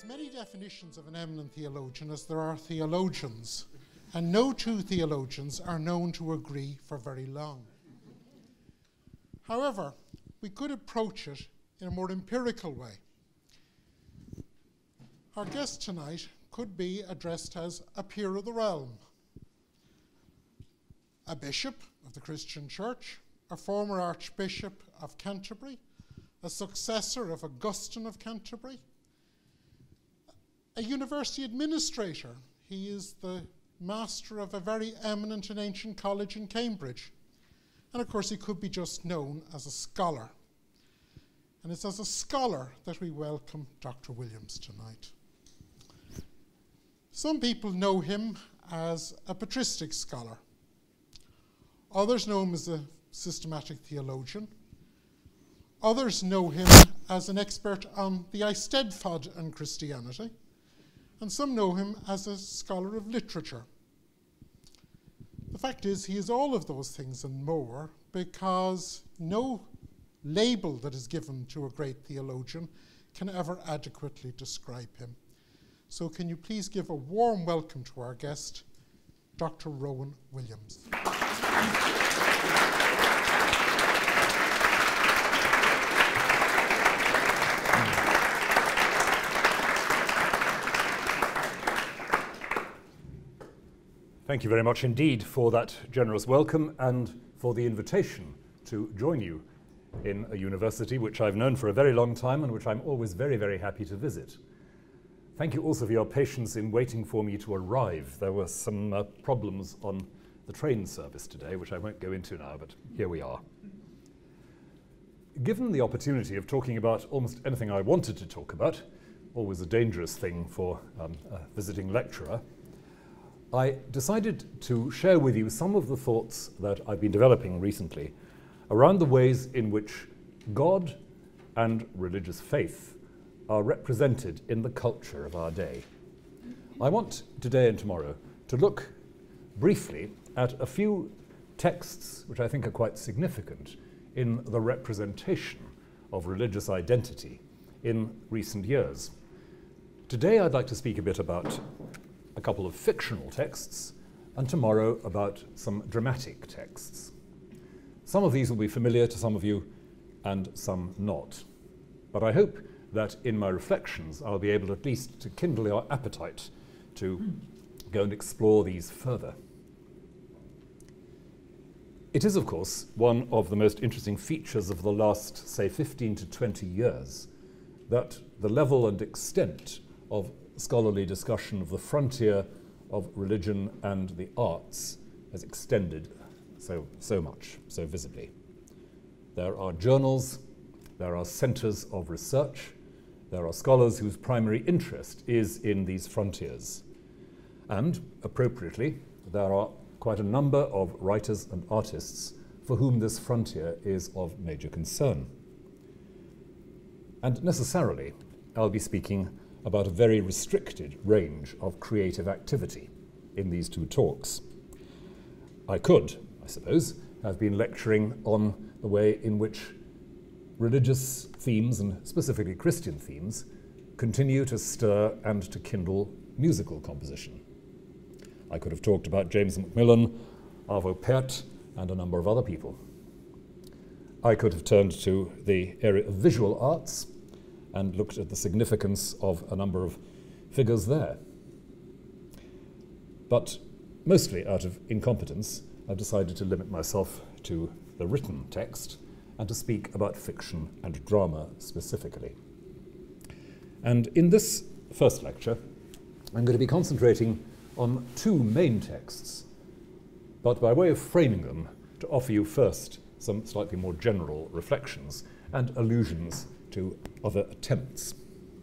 as many definitions of an eminent theologian as there are theologians, and no two theologians are known to agree for very long. However, we could approach it in a more empirical way. Our guest tonight could be addressed as a peer of the realm, a bishop of the Christian Church, a former Archbishop of Canterbury, a successor of Augustine of Canterbury, a university administrator. He is the master of a very eminent and ancient college in Cambridge. And of course, he could be just known as a scholar. And it's as a scholar that we welcome Dr. Williams tonight. Some people know him as a patristic scholar. Others know him as a systematic theologian. Others know him as an expert on the Eisteddfod and Christianity. And some know him as a scholar of literature. The fact is, he is all of those things and more, because no label that is given to a great theologian can ever adequately describe him. So can you please give a warm welcome to our guest, Dr. Rowan Williams. Thank you very much indeed for that generous welcome and for the invitation to join you in a university which I've known for a very long time and which I'm always very, very happy to visit. Thank you also for your patience in waiting for me to arrive. There were some problems on the train service today, which I won't go into now, but here we are. Given the opportunity of talking about almost anything I wanted to talk about, always a dangerous thing for a visiting lecturer, I decided to share with you some of the thoughts that I've been developing recently around the ways in which God and religious faith are represented in the culture of our day. I want today and tomorrow to look briefly at a few texts which I think are quite significant in the representation of religious identity in recent years. Today I'd like to speak a bit about a couple of fictional texts, and tomorrow about some dramatic texts. Some of these will be familiar to some of you and some not. But I hope that in my reflections I'll be able at least to kindle your appetite to go and explore these further. It is, of course, one of the most interesting features of the last, say, 15 to 20 years that the level and extent of scholarly discussion of the frontier of religion and the arts has extended so much, so visibly. There are journals, there are centres of research, there are scholars whose primary interest is in these frontiers. And, appropriately, there are quite a number of writers and artists for whom this frontier is of major concern. And necessarily, I'll be speaking about a very restricted range of creative activity in these two talks. I could, I suppose, have been lecturing on the way in which religious themes, and specifically Christian themes, continue to stir and to kindle musical composition. I could have talked about James Macmillan, Arvo Pärt, and a number of other people. I could have turned to the area of visual arts and looked at the significance of a number of figures there. But mostly out of incompetence, I've decided to limit myself to the written text and to speak about fiction and drama specifically. And in this first lecture, I'm going to be concentrating on two main texts, but by way of framing them, to offer you first some slightly more general reflections and allusions to other attempts.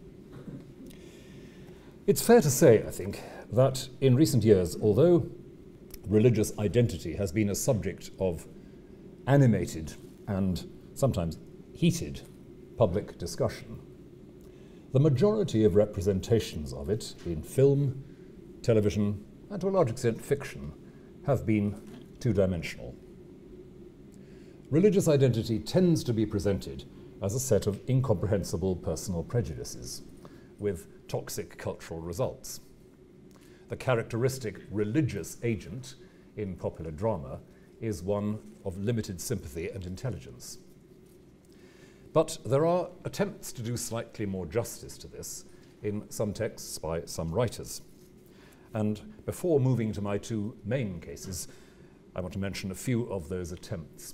It's fair to say, I think, that in recent years, although religious identity has been a subject of animated and sometimes heated public discussion, the majority of representations of it in film, television, and to a large extent fiction, have been two-dimensional. Religious identity tends to be presented as a set of incomprehensible personal prejudices, with toxic cultural results. The characteristic religious agent in popular drama is one of limited sympathy and intelligence. But there are attempts to do slightly more justice to this in some texts by some writers. And before moving to my two main cases, I want to mention a few of those attempts.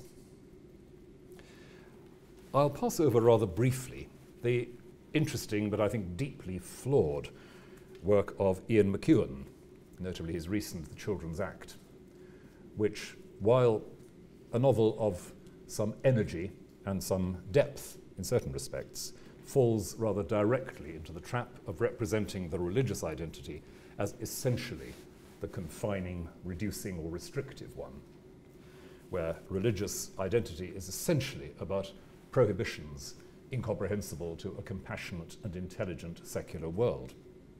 I'll pass over rather briefly the interesting but I think deeply flawed work of Ian McEwan, notably his recent The Children's Act, which, while a novel of some energy and some depth in certain respects, falls rather directly into the trap of representing the religious identity as essentially the confining, reducing, or restrictive one, where religious identity is essentially about prohibitions incomprehensible to a compassionate and intelligent secular world.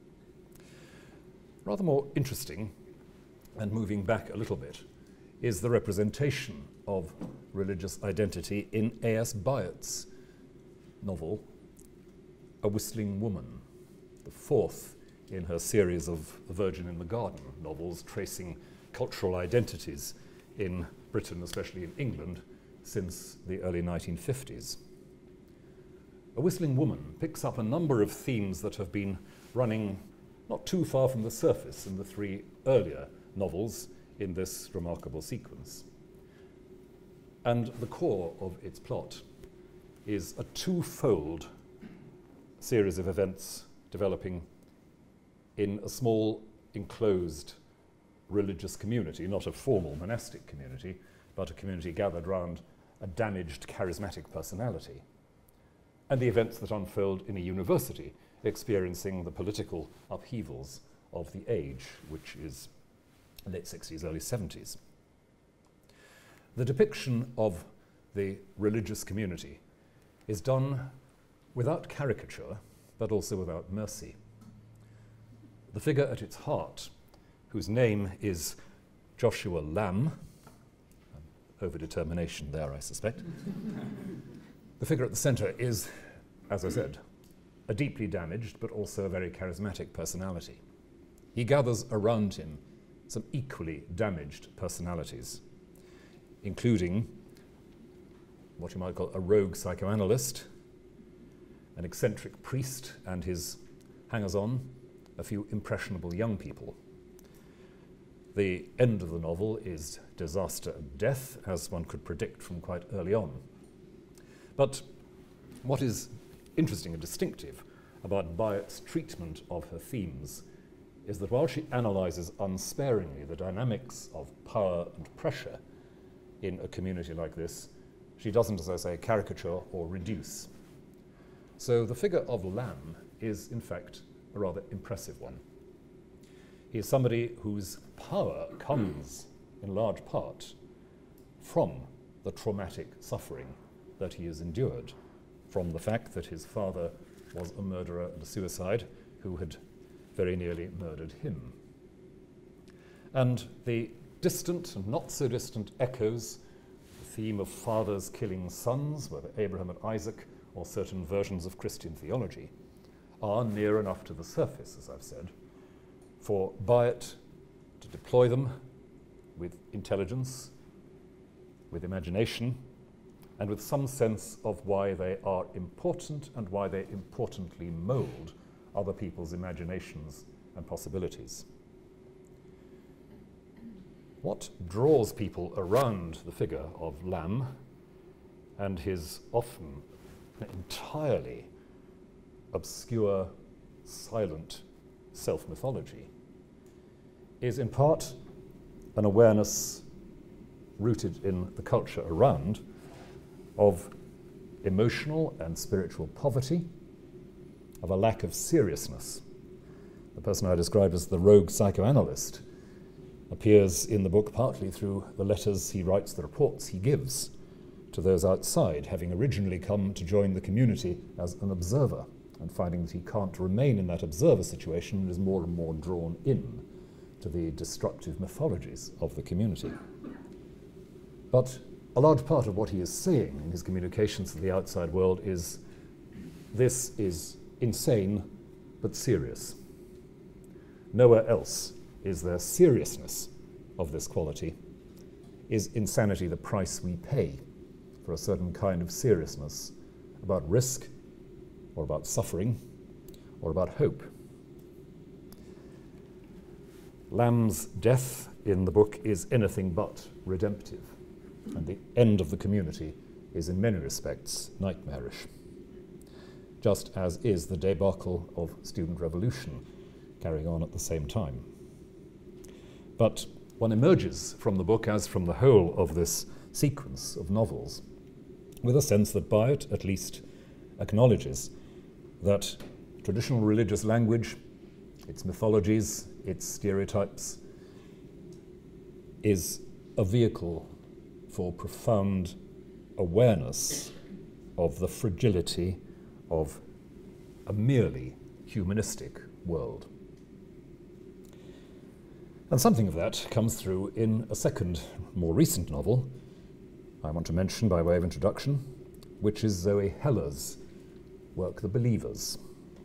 Rather more interesting, and moving back a little bit, is the representation of religious identity in A.S. Byatt's novel, A Whistling Woman, the fourth in her series of The Virgin in the Garden novels tracing cultural identities in Britain, especially in England, since the early 1950s. A Whistling Woman picks up a number of themes that have been running not too far from the surface in the three earlier novels in this remarkable sequence. And the core of its plot is a twofold series of events developing in a small, enclosed religious community, not a formal monastic community, but a community gathered round a damaged charismatic personality, and the events that unfold in a university experiencing the political upheavals of the age, which is late 60s, early 70s. The depiction of the religious community is done without caricature, but also without mercy. The figure at its heart, whose name is Joshua Lamb, overdetermination there, I suspect. The figure at the centre is, as I said, a deeply damaged but also a very charismatic personality. He gathers around him some equally damaged personalities, including what you might call a rogue psychoanalyst, an eccentric priest and his hangers-on, a few impressionable young people. The end of the novel is disaster and death, as one could predict from quite early on. But what is interesting and distinctive about Byatt's treatment of her themes is that while she analyses unsparingly the dynamics of power and pressure in a community like this, she doesn't, as I say, caricature or reduce. So the figure of Lamb is, in fact, a rather impressive one. He is somebody whose power comes, in large part, from the traumatic suffering that he has endured, from the fact that his father was a murderer and a suicide who had very nearly murdered him. And the distant and not so distant echoes, the theme of fathers killing sons, whether Abraham and Isaac or certain versions of Christian theology, are near enough to the surface, as I've said, for Byatt to deploy them with intelligence, with imagination, and with some sense of why they are important and why they importantly mould other people's imaginations and possibilities. What draws people around the figure of Lamb and his often entirely obscure, silent self-mythology is in part an awareness rooted in the culture around of emotional and spiritual poverty, of a lack of seriousness. The person I described as the rogue psychoanalyst appears in the book partly through the letters he writes, the reports he gives to those outside, having originally come to join the community as an observer, and finding that he can't remain in that observer situation and is more and more drawn in to the destructive mythologies of the community. But a large part of what he is saying in his communications to the outside world is, this is insane, but serious. Nowhere else is there seriousness of this quality. Is insanity the price we pay for a certain kind of seriousness about risk, or about suffering, or about hope? Lamb's death in the book is anything but redemptive, and the end of the community is in many respects nightmarish, just as is the debacle of student revolution carrying on at the same time. But one emerges from the book, as from the whole of this sequence of novels, with a sense that by it at least acknowledges that traditional religious language, its mythologies, its stereotypes, is a vehicle for profound awareness of the fragility of a merely humanistic world. And something of that comes through in a second, more recent novel I want to mention by way of introduction, which is Zoe Heller's work, The Believers.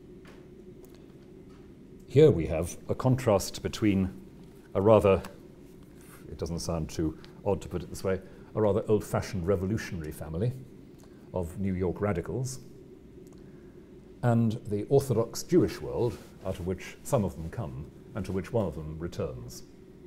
Here we have a contrast between a rather, it doesn't sound too odd to put it this way, a rather old-fashioned revolutionary family of New York radicals, and the Orthodox Jewish world, out of which some of them come, and to which one of them returns.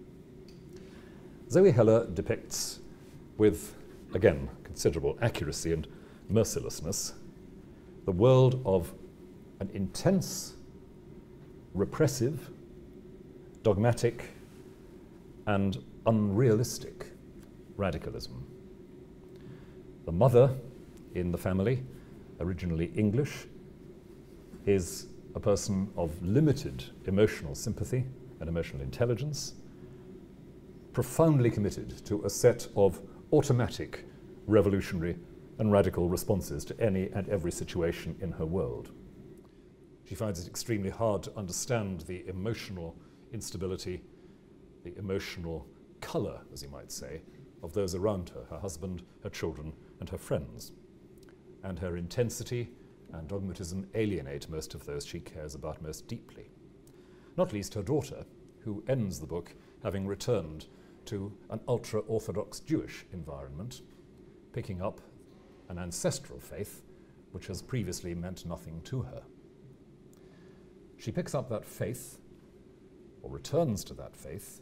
Zoe Heller depicts, with, again, considerable accuracy and mercilessness, the world of an intense, repressive, dogmatic, and unrealistic radicalism. The mother in the family, originally English, is a person of limited emotional sympathy and emotional intelligence, profoundly committed to a set of automatic revolutionary and radical responses to any and every situation in her world. She finds it extremely hard to understand the emotional instability, the emotional colour, as you might say, of those around her, her husband, her children, and her friends. And her intensity and dogmatism alienate most of those she cares about most deeply. Not least her daughter, who ends the book having returned to an ultra-Orthodox Jewish environment, picking up an ancestral faith which has previously meant nothing to her. She picks up that faith, or returns to that faith,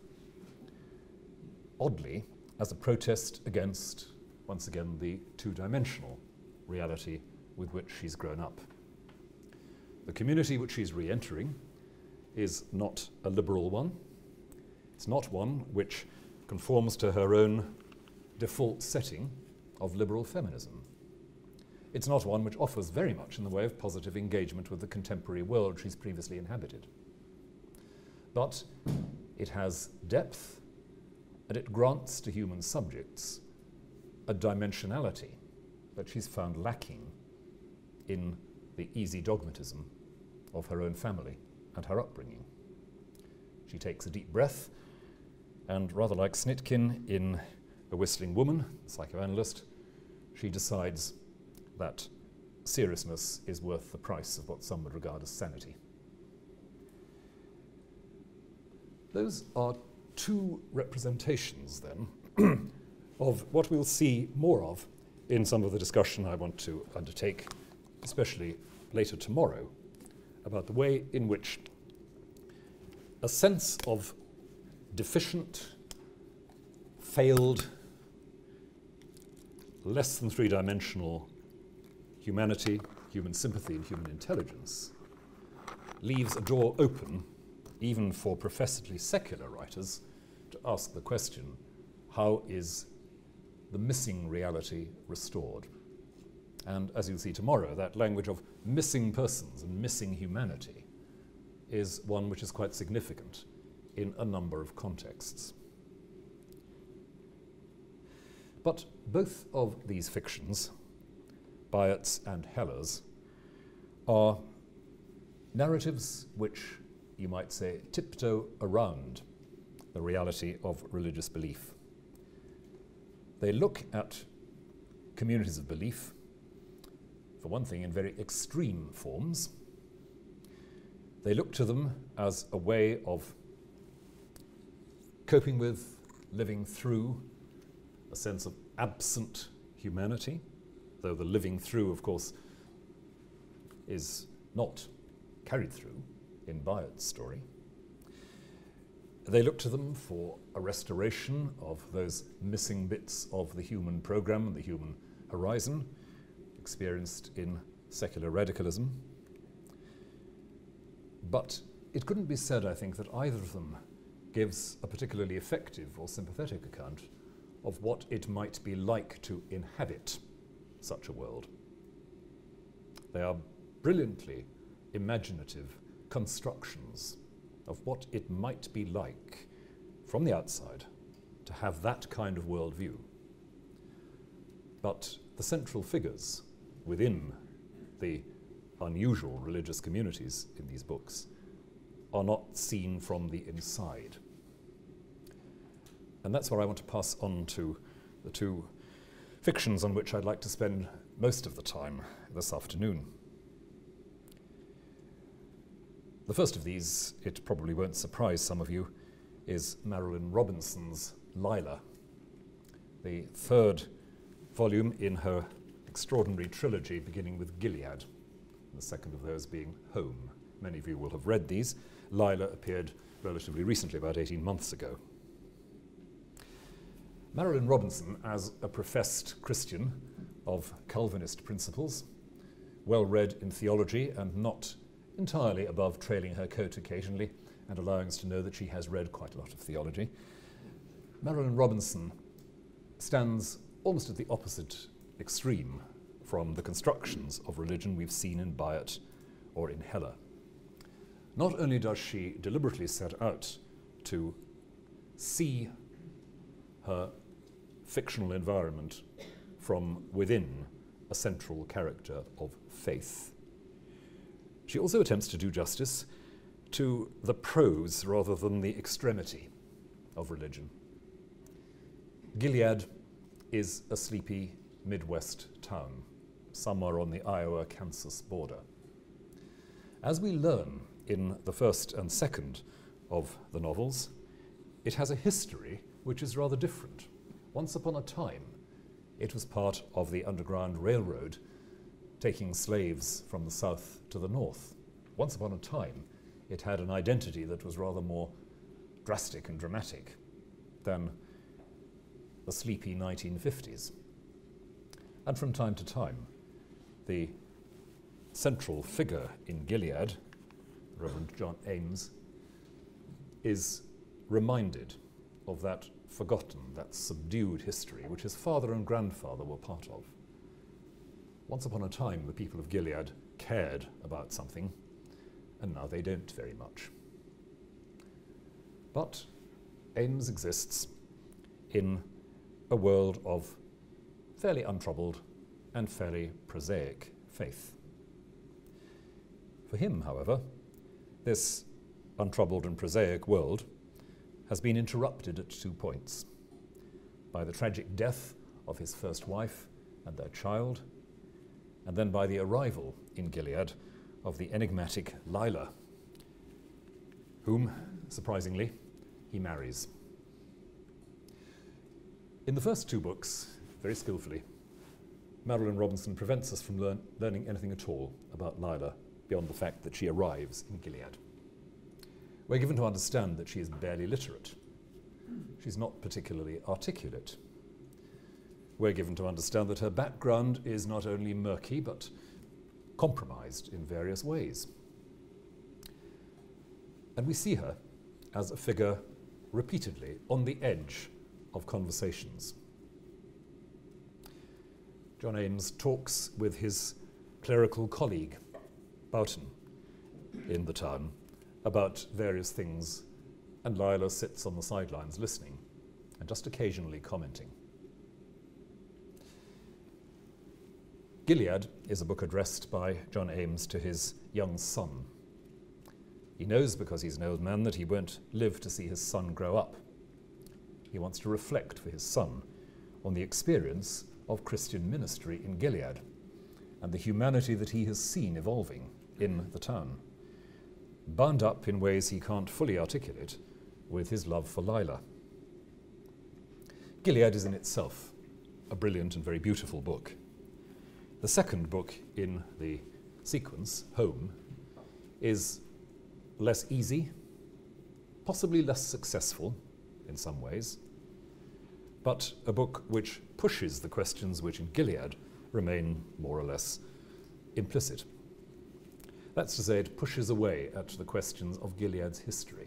oddly, as a protest against, once again, the two-dimensional reality with which she's grown up. The community which she's re-entering is not a liberal one. It's not one which conforms to her own default setting of liberal feminism. It's not one which offers very much in the way of positive engagement with the contemporary world she's previously inhabited. But it has depth, and it grants to human subjects a dimensionality that she's found lacking in the easy dogmatism of her own family and her upbringing. She takes a deep breath, and rather like Snitkin in A Whistling Woman, psychoanalyst, she decides that seriousness is worth the price of what some would regard as sanity. Those are two representations, then, of what we'll see more of in some of the discussion I want to undertake, especially later tomorrow, about the way in which a sense of deficient, failed, less than three-dimensional humanity, human sympathy, and human intelligence leaves a door open, even for professedly secular writers, to ask the question, how is the missing reality restored? And as you'll see tomorrow, that language of missing persons and missing humanity is one which is quite significant in a number of contexts. But both of these fictions, Byatt's and Heller's, are narratives which, you might say, tiptoe around the reality of religious belief. They look at communities of belief, for one thing, in very extreme forms, They look to them as a way of coping with, living through a sense of absent humanity, though the living through, of course, is not carried through in Bayard's story. They look to them for a restoration of those missing bits of the human program and the human horizon experienced in secular radicalism. But it couldn't be said, I think, that either of them gives a particularly effective or sympathetic account of what it might be like to inhabit such a world. They are brilliantly imaginative constructions of what it might be like from the outside to have that kind of worldview. But the central figures within the unusual religious communities in these books are not seen from the inside. And that's where I want to pass on to the two fictions on which I'd like to spend most of the time this afternoon. The first of these, it probably won't surprise some of you, is Marilynne Robinson's Lila, the third volume in her extraordinary trilogy beginning with Gilead, the second of those being Home. Many of you will have read these. Lila appeared relatively recently, about 18 months ago. Marilynne Robinson, as a professed Christian of Calvinist principles, well read in theology and not entirely above trailing her coat occasionally and allowing us to know that she has read quite a lot of theology, Marilynne Robinson stands almost at the opposite extreme from the constructions of religion we've seen in Bayard or in Heller. Not only does she deliberately set out to see her fictional environment from within a central character of faith, she also attempts to do justice to the prose rather than the extremity of religion. Gilead is a sleepy Midwest town, somewhere on the Iowa-Kansas border. As we learn in the first and second of the novels, it has a history which is rather different. Once upon a time, it was part of the Underground Railroad, taking slaves from the south to the north. Once upon a time, it had an identity that was rather more drastic and dramatic than the sleepy 1950s. And from time to time, the central figure in Gilead, Reverend John Ames, is reminded of that forgotten, that subdued history which his father and grandfather were part of. Once upon a time, the people of Gilead cared about something, and now they don't very much. But Ames exists in a world of fairly untroubled and fairly prosaic faith. For him, however, this untroubled and prosaic world has been interrupted at 2 points: by the tragic death of his first wife and their child, and then by the arrival in Gilead of the enigmatic Lila, whom, surprisingly, he marries. In the first 2 books, very skillfully, Marilynne Robinson prevents us from learning anything at all about Lila beyond the fact that she arrives in Gilead. We're given to understand that she is barely literate. She's not particularly articulate. We're given to understand that her background is not only murky, but compromised in various ways. And we see her as a figure repeatedly on the edge of conversations. John Ames talks with his clerical colleague, Boughton, in the town about various things, and Lila sits on the sidelines listening and just occasionally commenting. Gilead is a book addressed by John Ames to his young son. He knows, because he's an old man, that he won't live to see his son grow up. He wants to reflect for his son on the experience of Christian ministry in Gilead and the humanity that he has seen evolving in the town. bound up in ways he can't fully articulate with his love for Lila. Gilead is in itself a brilliant and very beautiful book. The second book in the sequence, Home, is less easy, possibly less successful in some ways, but a book which pushes the questions which in Gilead remain more or less implicit. That's to say, it pushes away at the questions of Gilead's history.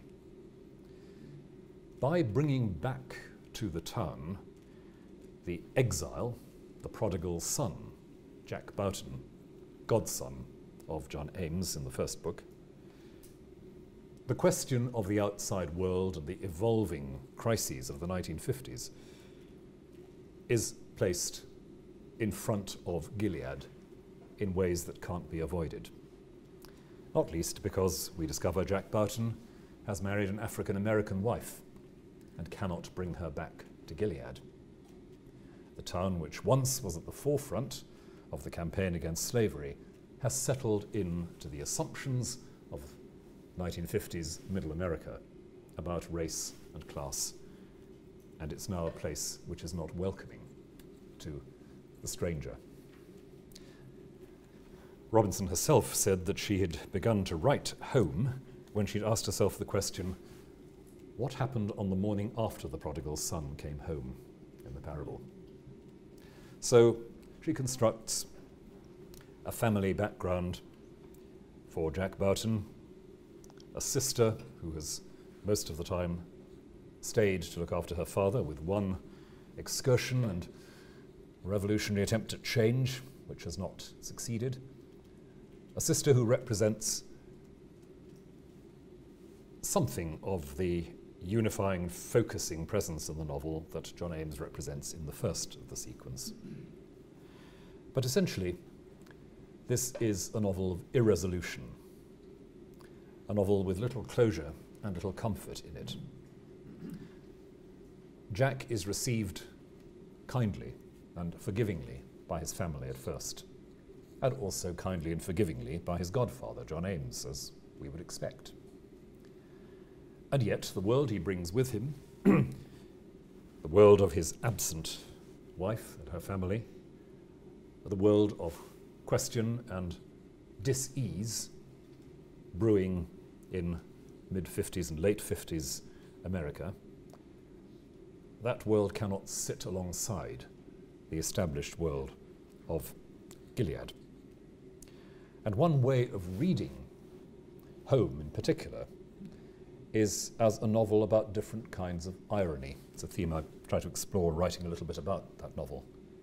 By bringing back to the town the exile, the prodigal son, Jack Boughton, godson of John Ames in the first book, the question of the outside world and the evolving crises of the 1950s is placed in front of Gilead in ways that can't be avoided. Not least because we discover Jack Boughton has married an African-American wife and cannot bring her back to Gilead. The town which once was at the forefront of the campaign against slavery has settled into the assumptions of 1950s Middle America about race and class, and it's now a place which is not welcoming to the stranger. Robinson herself said that she had begun to write Home when she'd asked herself the question, what happened on the morning after the prodigal son came home in the parable? So she constructs a family background for Jack Boughton, a sister who has most of the time stayed to look after her father with one excursion and a revolutionary attempt at change, which has not succeeded. A sister who represents something of the unifying, focusing presence in the novel that John Ames represents in the first of the sequence. But essentially, this is a novel of irresolution, a novel with little closure and little comfort in it. Jack is received kindly and forgivingly by his family at first, and also kindly and forgivingly by his godfather, John Ames, as we would expect. And yet, the world he brings with him, the world of his absent wife and her family, the world of question and dis-ease brewing in mid-50s and late 50s America, that world cannot sit alongside the established world of Gilead. And one way of reading Home in particular is as a novel about different kinds of irony. It's a theme I try to explore writing a little bit about that novel.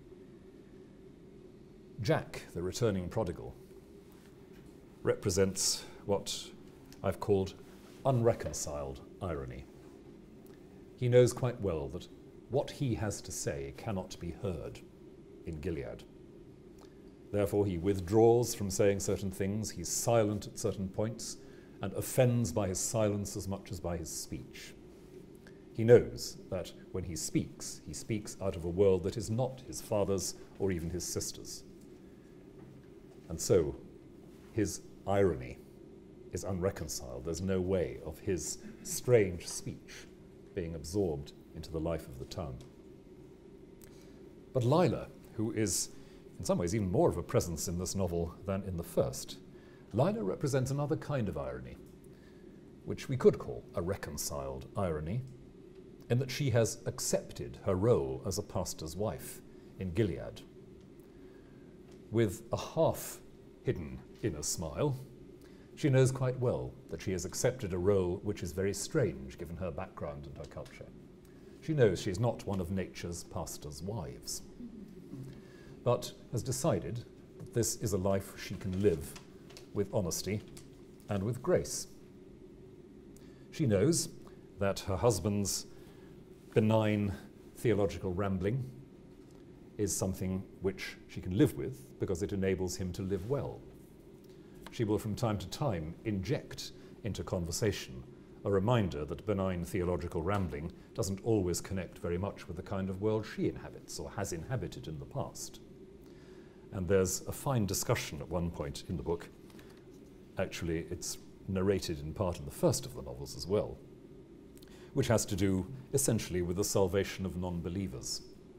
Jack, the returning prodigal, represents what I've called unreconciled irony. He knows quite well that what he has to say cannot be heard in Gilead. Therefore, he withdraws from saying certain things, he's silent at certain points, and offends by his silence as much as by his speech. He knows that when he speaks out of a world that is not his father's or even his sister's. And so, his irony is unreconciled. There's no way of his strange speech being absorbed into the life of the town. But Lila, who is in some ways even more of a presence in this novel than in the first, Lila represents another kind of irony, which we could call a reconciled irony, in that she has accepted her role as a pastor's wife in Gilead. With a half-hidden inner smile, she knows quite well that she has accepted a role which is very strange given her background and her culture. She knows she is not one of nature's pastors' wives, but has decided that this is a life she can live with honesty and with grace. She knows that her husband's benign theological rambling is something which she can live with because it enables him to live well. She will from time to time inject into conversation a reminder that benign theological rambling doesn't always connect very much with the kind of world she inhabits or has inhabited in the past. And there's a fine discussion at one point in the book. Actually, it's narrated in part in the first of the novels as well, which has to do essentially with the salvation of non-believers.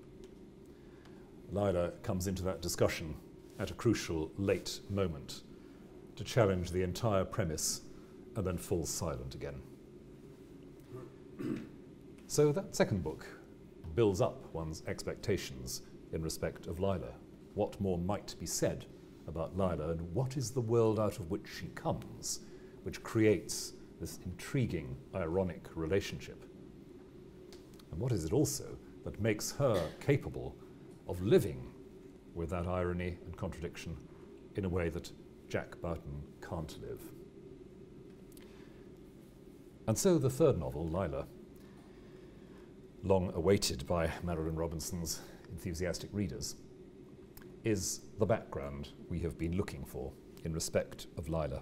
Lila comes into that discussion at a crucial late moment to challenge the entire premise and then falls silent again. So that second book builds up one's expectations in respect of Lila. What more might be said about Lila, and what is the world out of which she comes, which creates this intriguing, ironic relationship? And what is it also that makes her capable of living with that irony and contradiction in a way that Jack Boughton can't live? And so the third novel, Lila, long awaited by Marilyn Robinson's enthusiastic readers, is the background we have been looking for in respect of Lila.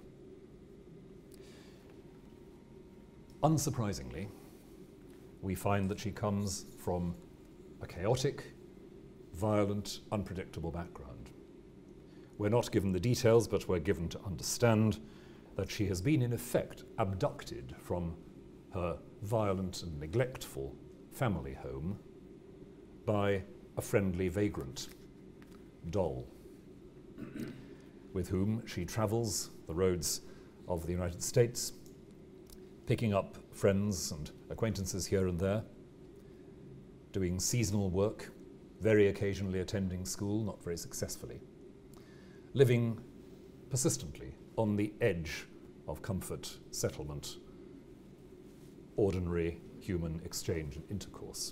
Unsurprisingly, we find that she comes from a chaotic, violent, unpredictable background. We're not given the details, but we're given to understand that she has been, in effect, abducted from her violent and neglectful family home by a friendly vagrant, Doll, with whom she travels the roads of the United States, picking up friends and acquaintances here and there, doing seasonal work, very occasionally attending school, not very successfully, living persistently on the edge of comfort, settlement, ordinary human exchange and intercourse.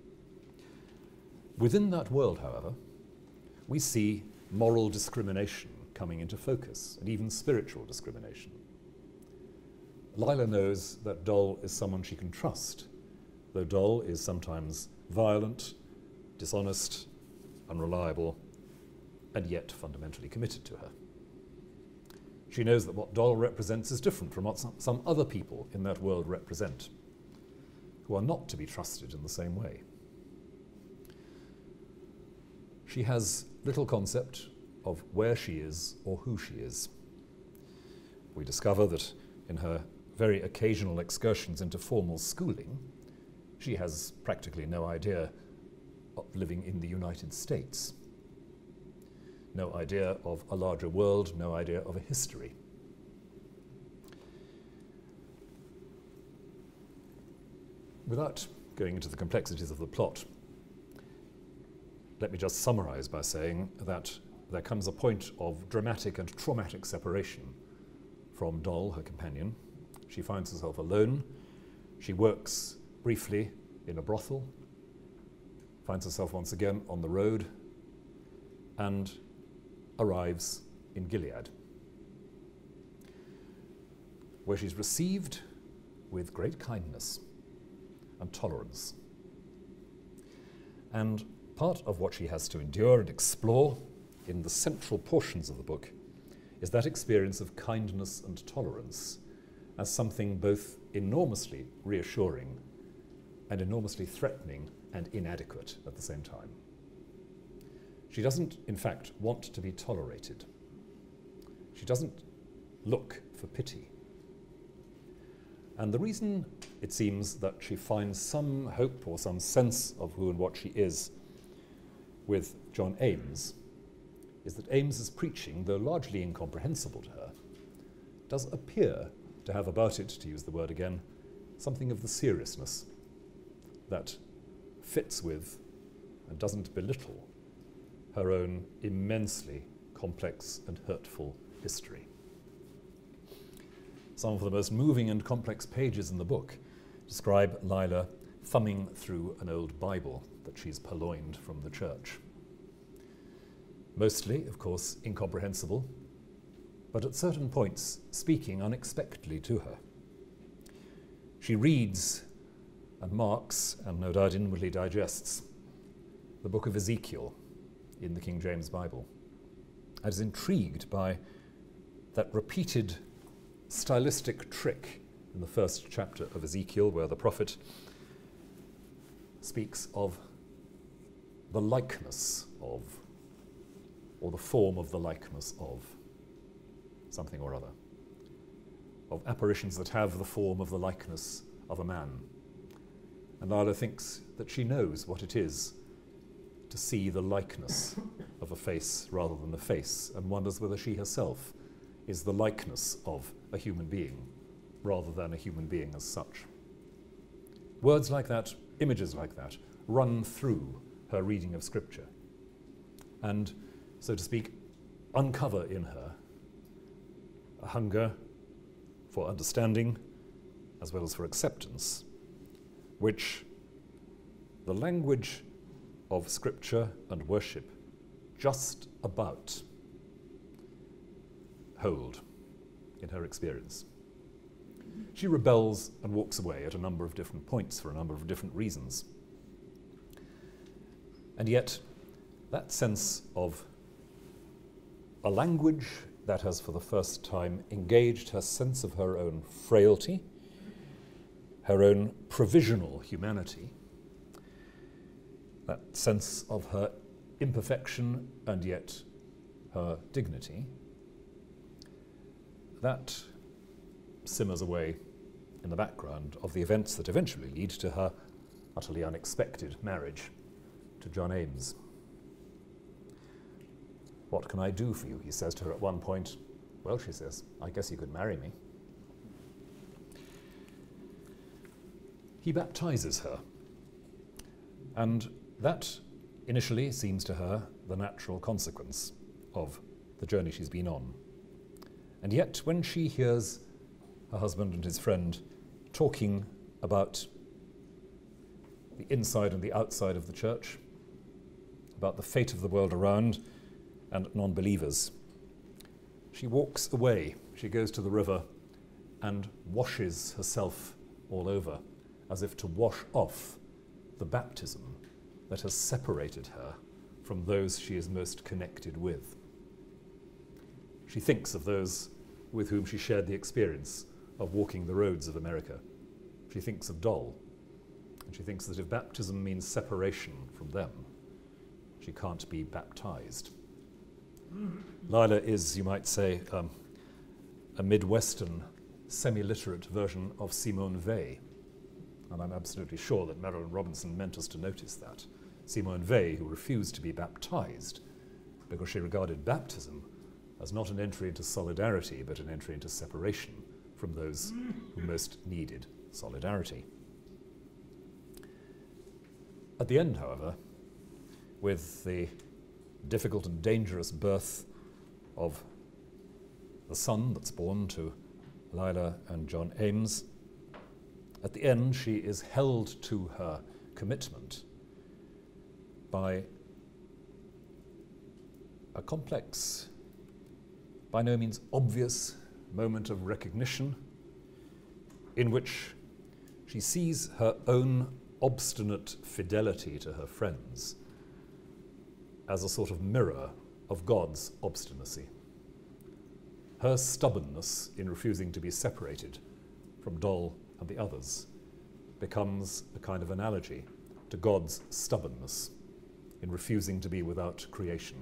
Within that world, however, we see moral discrimination coming into focus, and even spiritual discrimination. Lila knows that Doll is someone she can trust, though Doll is sometimes violent, dishonest, unreliable, and yet fundamentally committed to her. She knows that what Doll represents is different from what some other people in that world represent, who are not to be trusted in the same way. She has little concept of where she is or who she is. We discover that in her very occasional excursions into formal schooling, she has practically no idea of living in the United States, no idea of a larger world, no idea of a history. Without going into the complexities of the plot, let me just summarize by saying that there comes a point of dramatic and traumatic separation from Doll, her companion. She finds herself alone. She works briefly in a brothel, finds herself once again on the road, and arrives in Gilead, where she's received with great kindness and tolerance. And part of what she has to endure and explore in the central portions of the book is that experience of kindness and tolerance as something both enormously reassuring and enormously threatening and inadequate at the same time. She doesn't, in fact, want to be tolerated. She doesn't look for pity. And the reason it seems that she finds some hope or some sense of who and what she is with John Ames is that Ames's preaching, though largely incomprehensible to her, does appear to have about it, to use the word again, something of the seriousness that fits with and doesn't belittle her own immensely complex and hurtful history. Some of the most moving and complex pages in the book describe Lila thumbing through an old Bible that she's purloined from the church. Mostly, of course, incomprehensible, but at certain points speaking unexpectedly to her. She reads and marks, and no doubt inwardly digests, the book of Ezekiel in the King James Bible, and is intrigued by that repeated stylistic trick in the first chapter of Ezekiel, where the prophet speaks of the likeness of, or the form of the likeness of something or other. of apparitions that have the form of the likeness of a man. And Lila thinks that she knows what it is to see the likeness of a face rather than a face, and wonders whether she herself is the likeness of a human being rather than a human being as such. Words like that, images like that, run through her reading of Scripture and, so to speak, uncover in her a hunger for understanding as well as for acceptance, which the language of Scripture and worship just about hold in her experience. She rebels and walks away at a number of different points for a number of different reasons. And yet, that sense of a language that has for the first time engaged her sense of her own frailty, her own provisional humanity, that sense of her imperfection and yet her dignity, that simmers away in the background of the events that eventually lead to her utterly unexpected marriage to John Ames. "What can I do for you?" he says to her at one point. "Well," she says, "I guess you could marry me." He baptizes her, and that initially seems to her the natural consequence of the journey she's been on. And yet, when she hears her husband and his friend talking about the inside and the outside of the church, about the fate of the world around and non-believers, she walks away. She goes to the river and washes herself all over, as if to wash off the baptism that has separated her from those she is most connected with. She thinks of those with whom she shared the experience of walking the roads of America. She thinks of Dol, and she thinks that if baptism means separation from them, she can't be baptized. Lila is, you might say, a Midwestern semi-literate version of Simone Weil, and I'm absolutely sure that Marilyn Robinson meant us to notice that. Simone Weil, who refused to be baptized because she regarded baptism as not an entry into solidarity, but an entry into separation from those who most needed solidarity. At the end, however, with the difficult and dangerous birth of the son that's born to Lila and John Ames, at the end she is held to her commitment by a complex, by no means obvious moment of recognition in which she sees her own obstinate fidelity to her friends as a sort of mirror of God's obstinacy. Her stubbornness in refusing to be separated from Dol and the others becomes a kind of analogy to God's stubbornness in refusing to be without creation.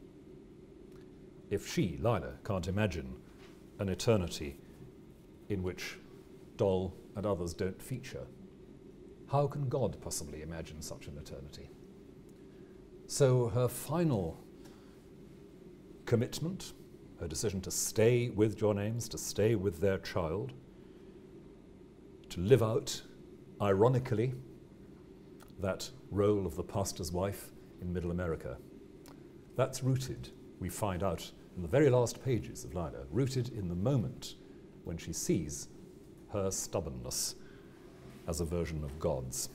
If she, Lila, can't imagine an eternity in which Dol and others don't feature, how can God possibly imagine such an eternity? So her final commitment, her decision to stay with John Ames, to stay with their child, to live out, ironically, that role of the pastor's wife in Middle America, that's rooted, we find out in the very last pages of Lila, rooted in the moment when she sees her stubbornness as a version of God's.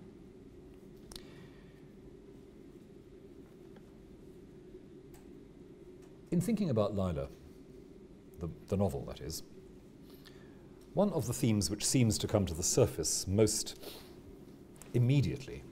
In thinking about Lila, the novel that is, one of the themes which seems to come to the surface most immediately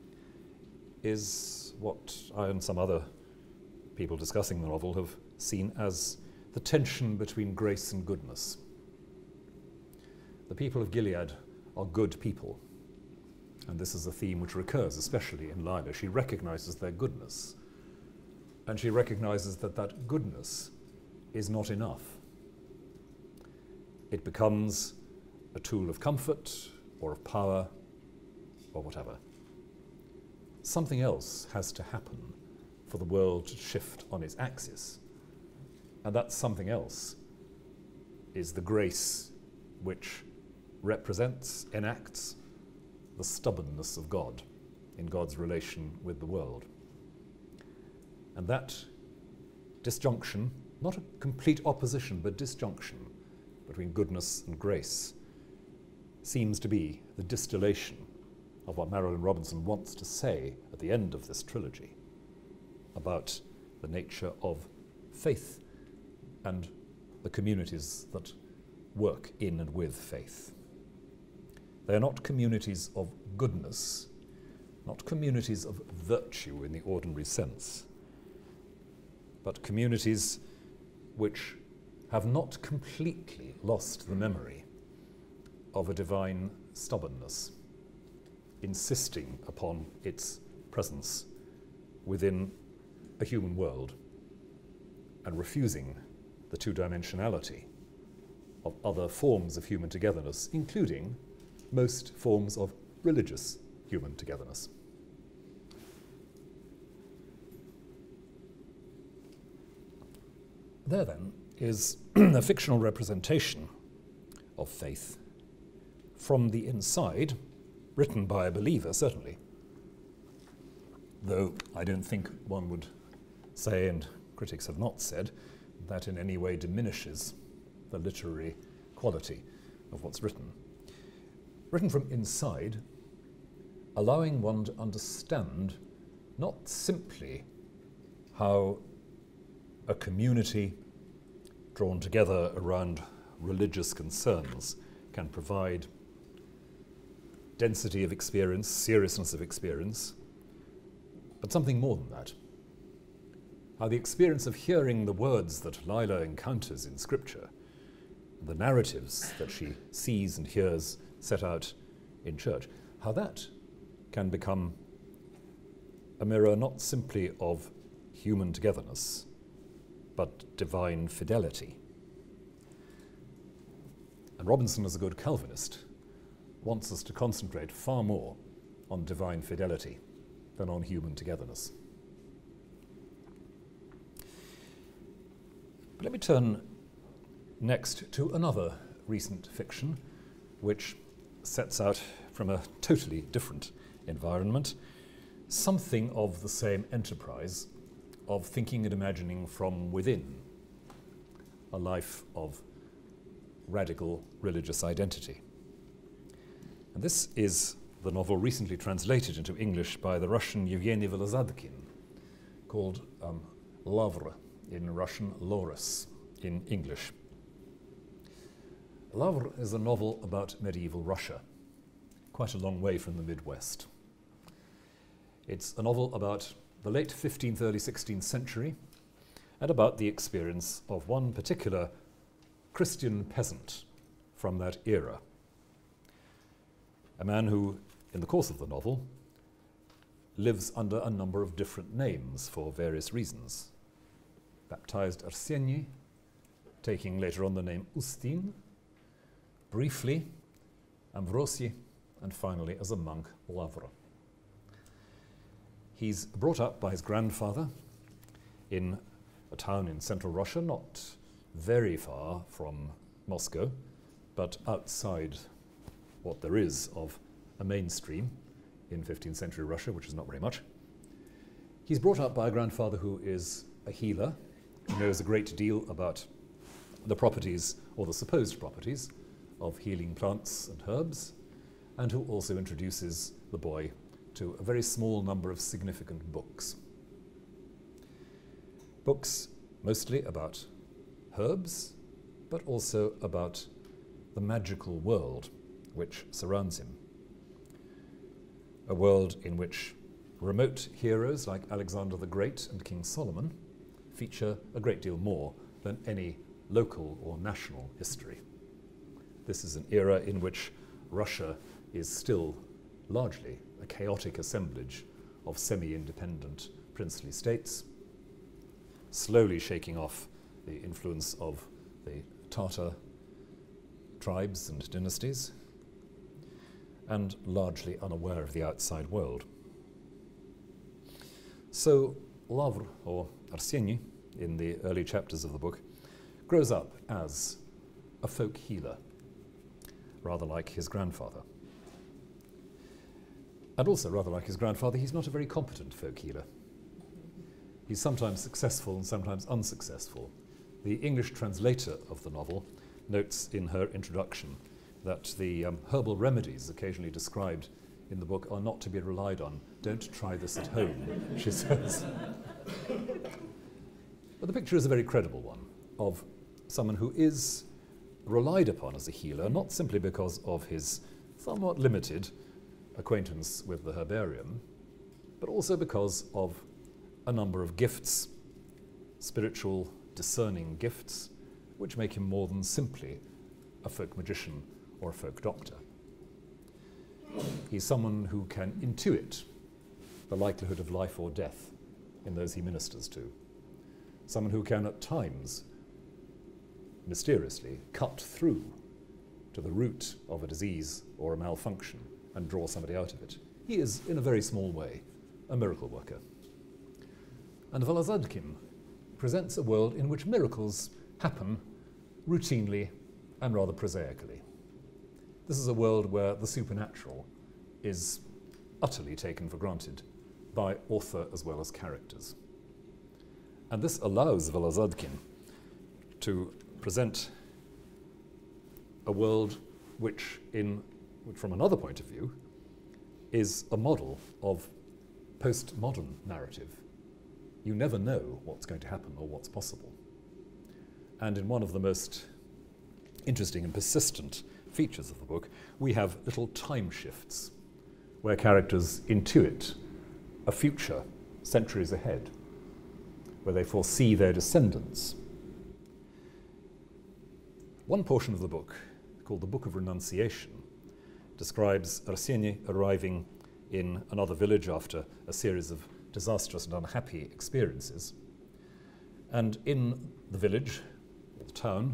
is what I and some other people discussing the novel have seen as the tension between grace and goodness. The people of Gilead are good people, and this is a theme which recurs especially in Lila. She recognizes their goodness, and she recognizes that that goodness is not enough. it becomes a tool of comfort or of power or whatever. Something else has to happen for the world to shift on its axis, and that something else is the grace which represents, enacts the stubbornness of God in God's relation with the world. And that disjunction, not a complete opposition, but disjunction between goodness and grace, seems to be the distillation of what Marilyn Robinson wants to say at the end of this trilogy about the nature of faith and the communities that work in and with faith. They are not communities of goodness, not communities of virtue in the ordinary sense, but communities which have not completely lost the memory of a divine stubbornness, insisting upon its presence within a human world and refusing the two-dimensionality of other forms of human togetherness, including most forms of religious human togetherness. There then is a fictional representation of faith from the inside, written by a believer, certainly, though I don't think one would say, and critics have not said, that in any way diminishes the literary quality of what's written. Written from inside, allowing one to understand not simply how a community drawn together around religious concerns can provide density of experience, seriousness of experience, but something more than that. How the experience of hearing the words that Lila encounters in Scripture, the narratives that she sees and hears set out in church, how that can become a mirror not simply of human togetherness, but divine fidelity. And Robinson, as a good Calvinist, wants us to concentrate far more on divine fidelity than on human togetherness. But let me turn next to another recent fiction which sets out from a totally different environment something of the same enterprise of thinking and imagining from within a life of radical religious identity. And this is the novel recently translated into English by the Russian Jŷrgen Velozadkin, called Lavre, in Russian Loris in English. Lavre is a novel about medieval Russia, quite a long way from the Midwest. It's a novel about the late 15th, early 16th century, and about the experience of one particular Christian peasant from that era. A man who, in the course of the novel, lives under a number of different names for various reasons. Baptized Arseny, taking later on the name Ustin, briefly Ambrosi, and finally as a monk Lavre. He's brought up by his grandfather in a town in central Russia, not very far from Moscow, but outside what there is of a mainstream in 15th century Russia, which is not very much. He's brought up by a grandfather who is a healer, who knows a great deal about the properties, or the supposed properties, of healing plants and herbs, and who also introduces the boy to a very small number of significant books. Books mostly about herbs, but also about the magical world which surrounds him. A world in which remote heroes like Alexander the Great and King Solomon feature a great deal more than any local or national history. This is an era in which Russia is still largely a chaotic assemblage of semi-independent princely states, slowly shaking off the influence of the Tatar tribes and dynasties, and largely unaware of the outside world. So Lavre, or Arseny, in the early chapters of the book, grows up as a folk healer, rather like his grandfather. And also, rather like his grandfather, he's not a very competent folk healer. He's sometimes successful and sometimes unsuccessful. The English translator of the novel notes in her introduction that the herbal remedies occasionally described in the book are not to be relied on. Don't try this at home, she says. But the picture is a very credible one of someone who is relied upon as a healer, not simply because of his somewhat limited acquaintance with the herbarium, but also because of a number of gifts, spiritual, discerning gifts, which make him more than simply a folk magician or a folk doctor. He's someone who can intuit the likelihood of life or death in those he ministers to. Someone who can at times, mysteriously, cut through to the root of a disease or a malfunction and draw somebody out of it. He is, in a very small way, a miracle worker. And Velazadkin presents a world in which miracles happen routinely and rather prosaically. This is a world where the supernatural is utterly taken for granted by author as well as characters. And this allows Velazadkin to present a world which, from another point of view, is a model of postmodern narrative. You never know what's going to happen or what's possible. And in one of the most interesting and persistent features of the book, we have little time shifts where characters intuit a future centuries ahead, where they foresee their descendants. One portion of the book, called the Book of Renunciation, describes Arseny arriving in another village after a series of disastrous and unhappy experiences. And in the village, or the town,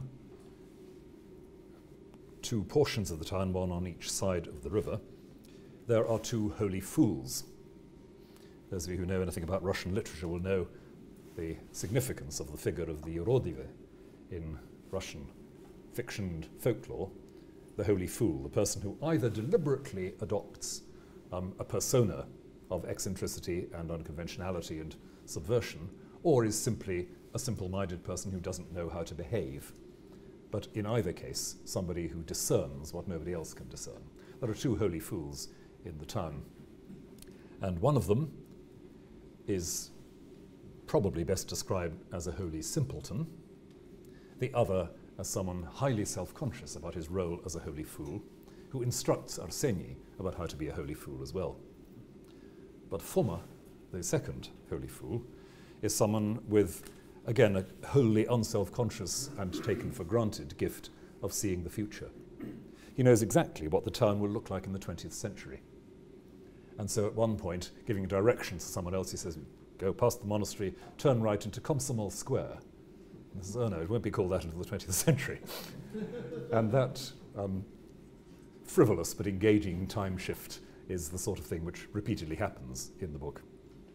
two portions of the town, one on each side of the river, there are two holy fools. Those of you who know anything about Russian literature will know the significance of the figure of the Yurodivy in Russian fiction and folklore, the holy fool, the person who either deliberately adopts a persona of eccentricity and unconventionality and subversion, or is simply a simple-minded person who doesn't know how to behave. But in either case, somebody who discerns what nobody else can discern. There are two holy fools in the town. And one of them is probably best described as a holy simpleton, the other as someone highly self-conscious about his role as a holy fool, who instructs Arseny about how to be a holy fool as well. But Foma, the second holy fool, is someone with, again, a wholly unself-conscious and taken for granted gift of seeing the future. He knows exactly what the town will look like in the 20th century. And so at one point, giving directions to someone else, he says, go past the monastery, turn right into Komsomol Square. And he says, oh no, it won't be called that until the 20th century. And that frivolous but engaging time shift is the sort of thing which repeatedly happens in the book.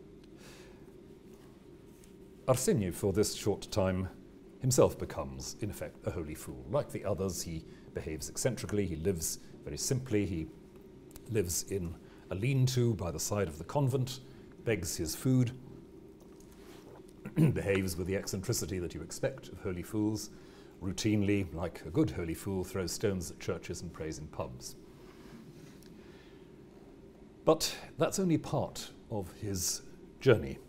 Arseny, for this short time, himself becomes, in effect, a holy fool. Like the others, he behaves eccentrically, he lives very simply, he lives in a lean-to by the side of the convent, begs his food, behaves with the eccentricity that you expect of holy fools, routinely, like a good holy fool, throws stones at churches and prays in pubs. But that's only part of his journey.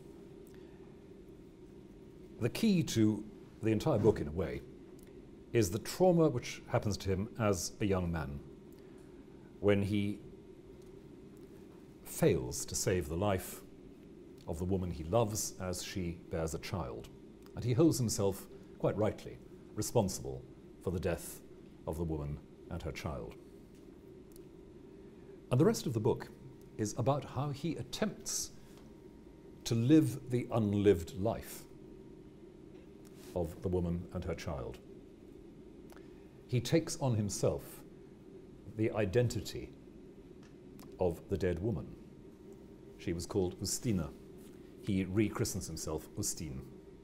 The key to the entire book, in a way, is the trauma which happens to him as a young man, when he fails to save the life of the woman he loves as she bears a child. And he holds himself, quite rightly, responsible for the death of the woman and her child. And the rest of the book is about how he attempts to live the unlived life of the woman and her child. he takes on himself the identity of the dead woman. She was called Ustina. He rechristens himself Ustine.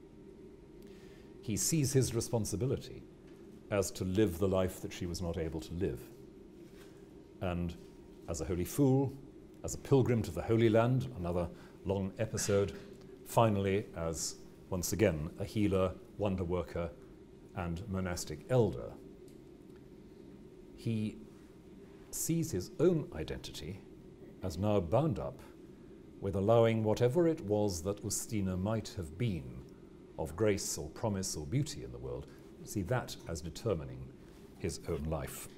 He sees his responsibility as to live the life that she was not able to live. And as a holy fool, as a pilgrim to the Holy Land, another long episode, finally as, once again, a healer, wonder worker, and monastic elder, he sees his own identity as now bound up with allowing whatever it was that Ustina might have been of grace or promise or beauty in the world, see that as determining his own life.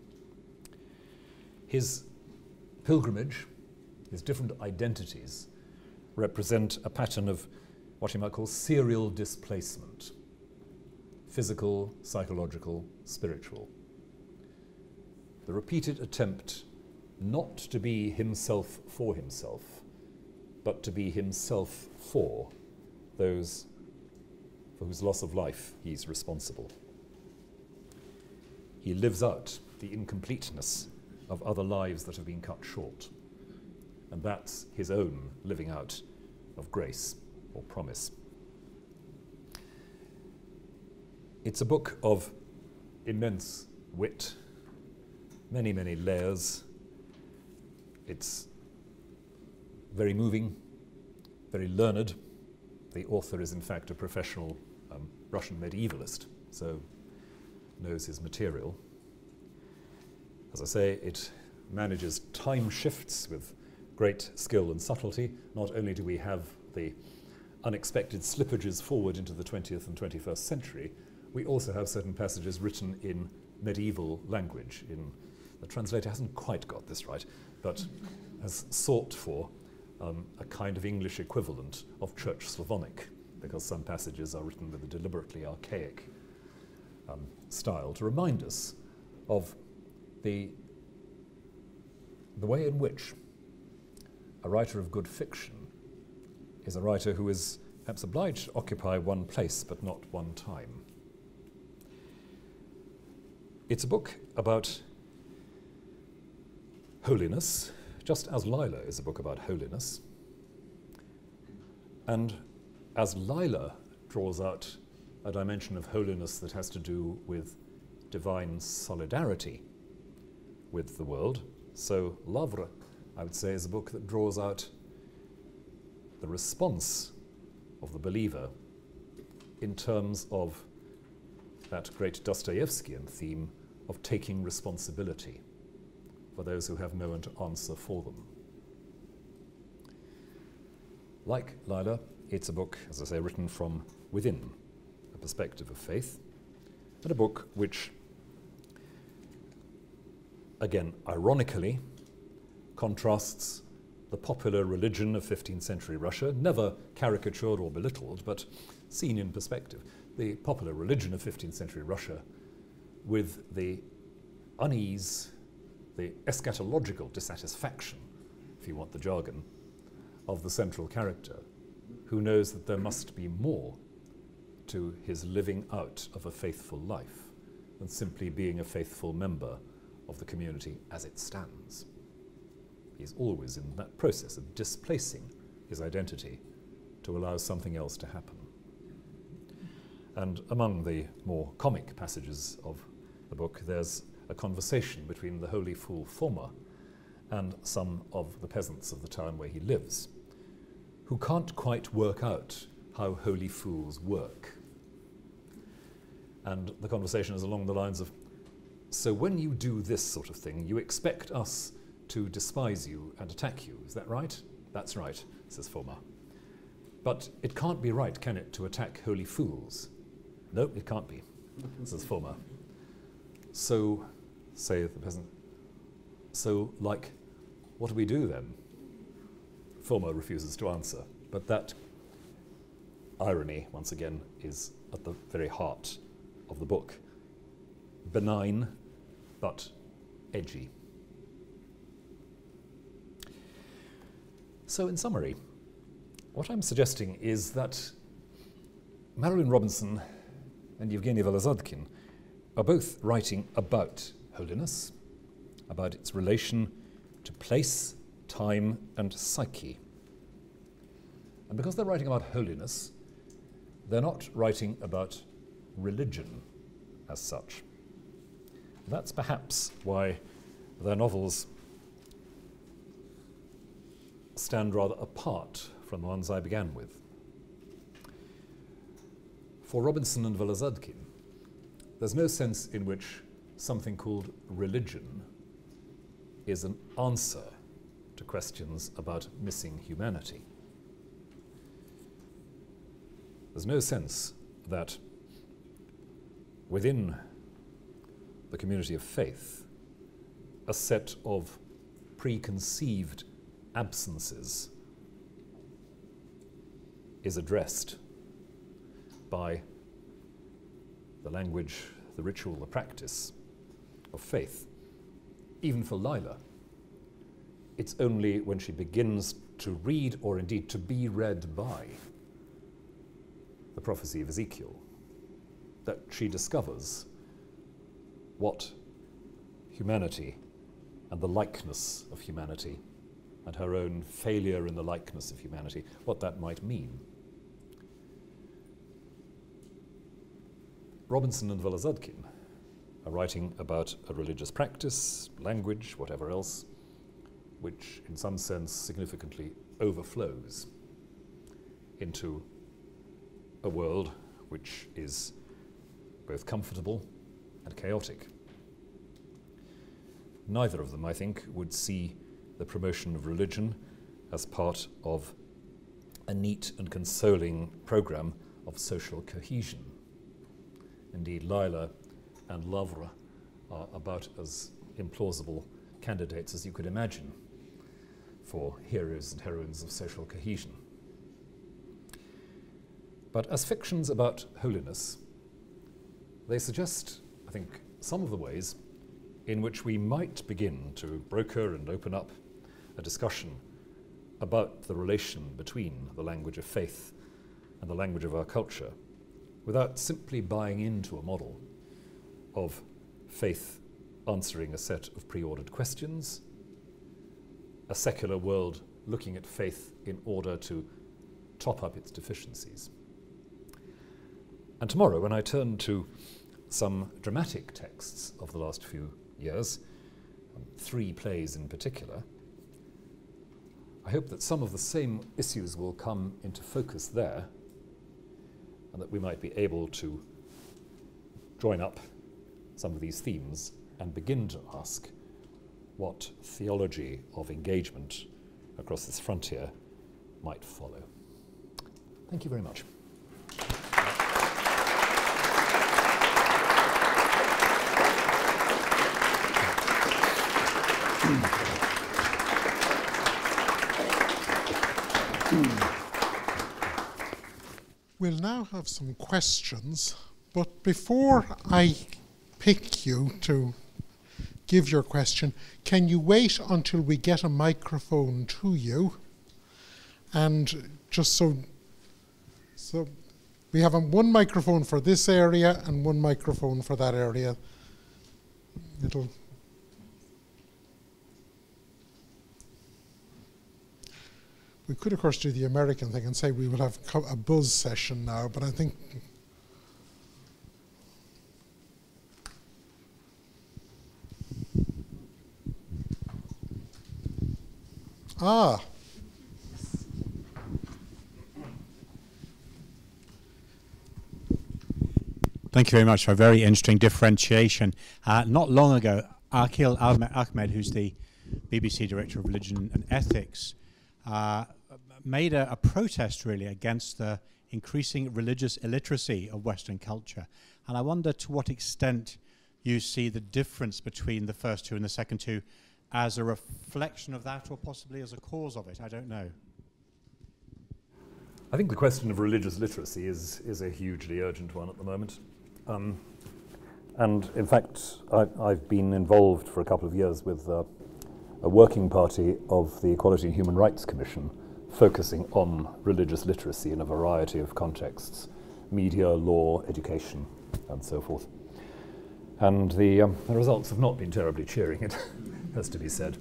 His pilgrimage, his different identities, represent a pattern of what you might call serial displacement: physical, psychological, spiritual. The repeated attempt not to be himself for himself, but to be himself for those for whose loss of life he's responsible. He lives out the incompleteness of other lives that have been cut short, and that's his own living out of grace or promise. It's a book of immense wit, many, many layers. It's very moving, very learned. The author is in fact a professional Russian medievalist, so knows his material. As I say, it manages time shifts with great skill and subtlety. Not only do we have the unexpected slippages forward into the 20th and 21st century, we also have certain passages written in medieval language. The translator hasn't quite got this right, but has sought for a kind of English equivalent of Church Slavonic, because some passages are written with a deliberately archaic style to remind us of the way in which a writer of good fiction is a writer who is perhaps obliged to occupy one place but not one time. It's a book about holiness, just as Lila is a book about holiness. And as Lila draws out a dimension of holiness that has to do with divine solidarity with the world, so L'Œuvre, I would say, is a book that draws out the response of the believer in terms of that great Dostoevskian theme of taking responsibility for those who have no one to answer for them. Like Lila, it's a book, as I say, written from within a perspective of faith, and a book which, again, ironically, contrasts the popular religion of 15th century Russia, never caricatured or belittled, but seen in perspective. The popular religion of 15th century Russia with the unease, the eschatological dissatisfaction, if you want the jargon, of the central character, who knows that there must be more to his living out of a faithful life than simply being a faithful member of the community as it stands. He's always in that process of displacing his identity to allow something else to happen. And among the more comic passages of the book, there's a conversation between the holy fool Foma and some of the peasants of the town where he lives, who can't quite work out how holy fools work. And the conversation is along the lines of, so when you do this sort of thing, you expect us to despise you and attack you, is that right? That's right, says Foma. But it can't be right, can it, to attack holy fools? No, it can't be, says Foma. So, say the peasant, so, like, what do we do then? Foma refuses to answer, but that irony, once again, is at the very heart of the book. Benign, but edgy. So, in summary, what I'm suggesting is that Marilyn Robinson and Jŷrgen Volossodkin are both writing about holiness, about its relation to place, time, and psyche. And because they're writing about holiness, they're not writing about religion as such. That's perhaps why their novels stand rather apart from the ones I began with. For Robinson and Volodzadkin, there's no sense in which something called religion is an answer to questions about missing humanity. There's no sense that within the community of faith, a set of preconceived absences is addressed by the language, the ritual, the practice of faith. Even for Lila, it's only when she begins to read, or indeed to be read by, the prophecy of Ezekiel, that she discovers what humanity and the likeness of humanity and her own failure in the likeness of humanity, what that might mean. Robinson and Volodzadkin are writing about a religious practice, language, whatever else, which in some sense significantly overflows into a world which is both comfortable and chaotic. Neither of them, I think, would see the promotion of religion as part of a neat and consoling program of social cohesion. Indeed, Lila and Lavre are about as implausible candidates as you could imagine for heroes and heroines of social cohesion. But as fictions about holiness, they suggest, I think, some of the ways in which we might begin to broker and open up a discussion about the relation between the language of faith and the language of our culture, without simply buying into a model of faith answering a set of preordered questions, a secular world looking at faith in order to top up its deficiencies. And tomorrow, when I turn to some dramatic texts of the last few years, 3 plays in particular, I hope that some of the same issues will come into focus there, and that we might be able to join up some of these themes and begin to ask what theology of engagement across this frontier might follow. Thank you very much. We'll now have some questions, but before I pick you to give your question, can you wait until we get a microphone to you? And just so we have one microphone for this area and one microphone for that area. We could, of course, do the American thing and say we will have a buzz session now, but I think... Thank you very much for a very interesting differentiation. Not long ago, Akil Ahmed, who's the BBC Director of Religion and Ethics, made a protest really against the increasing religious illiteracy of Western culture. And I wonder to what extent you see the difference between the first two and the second two as a reflection of that, or possibly as a cause of it. I don't know. I think the question of religious literacy is a hugely urgent one at the moment. And in fact, I've been involved for a couple of years with a working party of the Equality and Human Rights Commission focusing on religious literacy in a variety of contexts: media, law, education, and so forth. and the results have not been terribly cheering, it has to be said.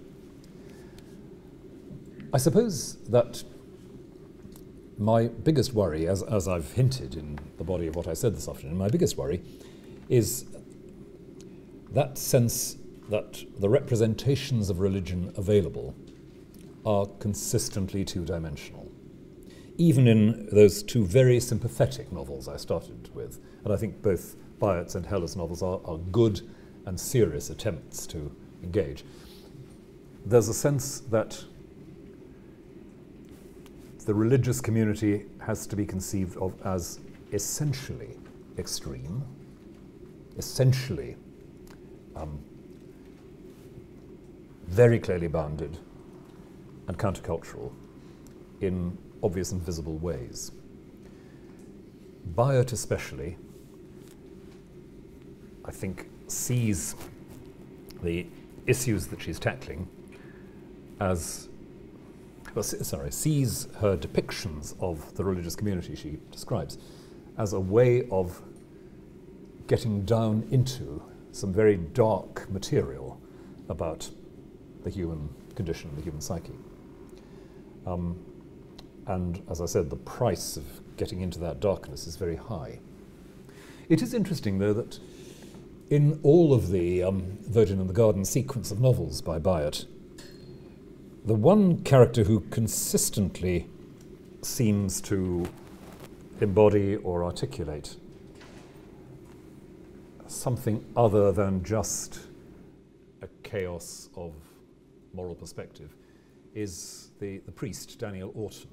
I suppose that my biggest worry, as I've hinted in the body of what I said this afternoon, my biggest worry is that sense that the representations of religion available are consistently two-dimensional. Even in those two very sympathetic novels I started with, and I think both Byatt's and Heller's novels are good and serious attempts to engage, there's a sense that the religious community has to be conceived of as essentially extreme, essentially very clearly bounded and countercultural in obvious and visible ways. Byatt especially, I think, sees the issues that she's tackling as, sees her depictions of the religious community she describes as a way of getting down into some very dark material about the human condition, the human psyche. And as I said, the price of getting into that darkness is very high. It is interesting, though, that in all of the Virgin in the Garden sequence of novels by Byatt, the one character who consistently seems to embody or articulate something other than just a chaos of moral perspective is the priest, Daniel Orton.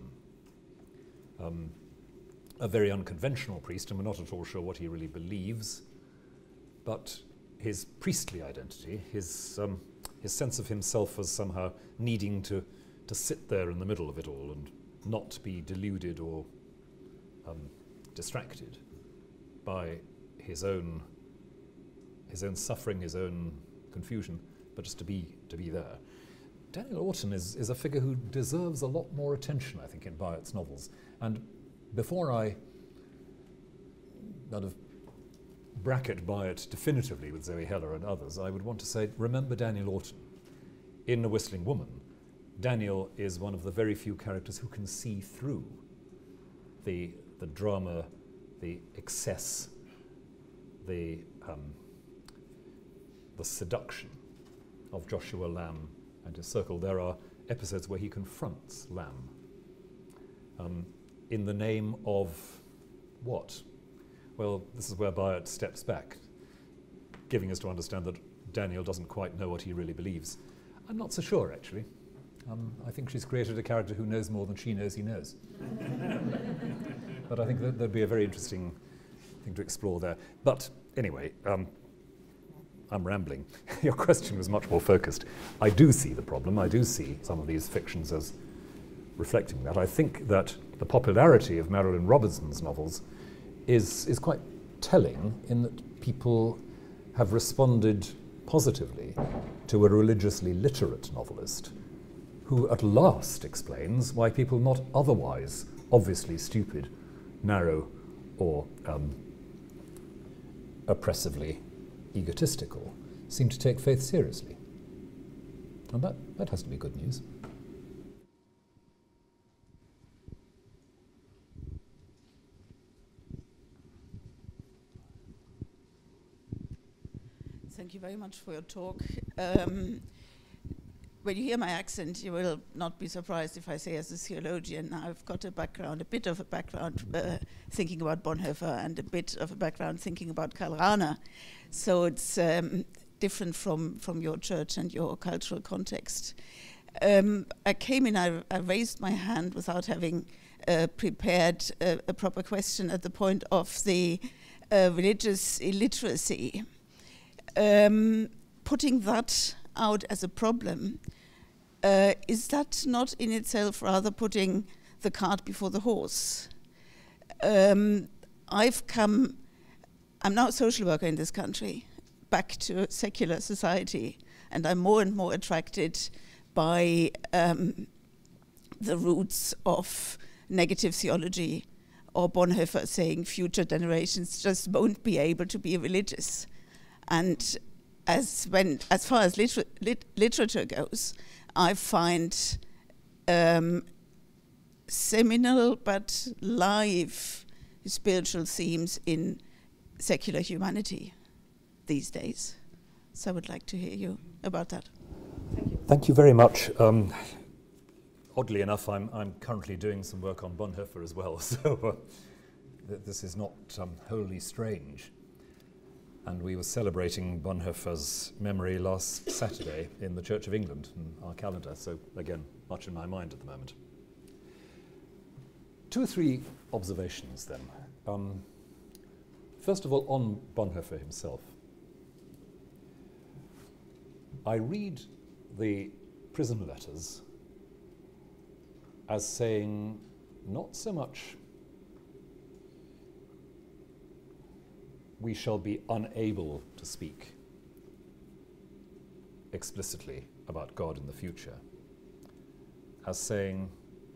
A very unconventional priest, and we're not at all sure what he really believes, but his priestly identity, his sense of himself as somehow needing to sit there in the middle of it all and not be deluded or distracted by his own suffering, his own confusion, but just to be there. Daniel Orton is a figure who deserves a lot more attention, I think, in Byatt's novels. And before I kind of bracket Byatt definitively with Zoe Heller and others, I would want to say, remember Daniel Orton. In A Whistling Woman, Daniel is one of the very few characters who can see through the drama, the excess, the seduction of Joshua Lamb and his circle. There are episodes where he confronts Lamb in the name of what? Well, this is where Byatt steps back, giving us to understand that Daniel doesn't quite know what he really believes. I'm not so sure, actually. I think she's created a character who knows more than she knows he knows. But I think that'd be a very interesting thing to explore there. But anyway, I'm rambling. Your question was much more focused. I do see the problem. I do see some of these fictions as reflecting that. I think that the popularity of Marilyn Robertson's novels is quite telling in that people have responded positively to a religiously literate novelist who at last explains why people not otherwise obviously stupid, narrow, or oppressively egotistical seem to take faith seriously. And that has to be good news. Thank you very much for your talk. When you hear my accent, you will not be surprised if I say as a theologian, I've got a bit of a background thinking about Bonhoeffer and a bit of a background thinking about Karl Rahner. So it's different from your church and your cultural context. I came in, I raised my hand without having prepared a proper question at the point of the religious illiteracy. Putting that out as a problem, is that not in itself rather putting the cart before the horse? I'm now a social worker in this country, back to secular society, and I'm more and more attracted by the roots of negative theology, or Bonhoeffer saying future generations just won't be able to be religious. And as far as literature goes, I find seminal but live spiritual themes in secular humanity these days. So I would like to hear you about that. Thank you. Thank you very much. Oddly enough, I'm currently doing some work on Bonhoeffer as well, so this is not wholly strange. And we were celebrating Bonhoeffer's memory last Saturday in the Church of England in our calendar, so again, much in my mind at the moment. 2 or 3 observations then. First of all, on Bonhoeffer himself. I read the prison letters as saying not so much we shall be unable to speak explicitly about God in the future, as saying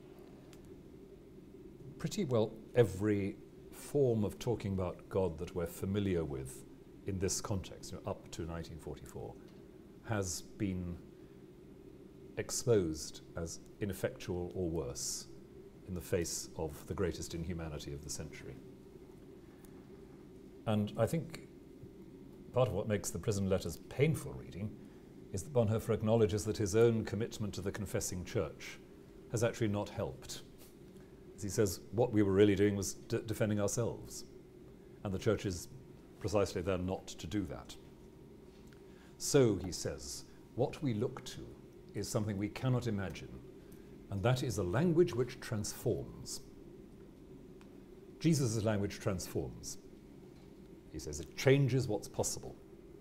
pretty well every form of talking about God that we're familiar with in this context, up to 1944, has been exposed as ineffectual or worse in the face of the greatest inhumanity of the century. And I think part of what makes the prison letters painful reading is that Bonhoeffer acknowledges that his own commitment to the confessing church has actually not helped. As he says, what we were really doing was defending ourselves, and the church is precisely there not to do that. So, he says, what we look to is something we cannot imagine, and that is a language which transforms. Jesus' language transforms. He says it changes what's possible.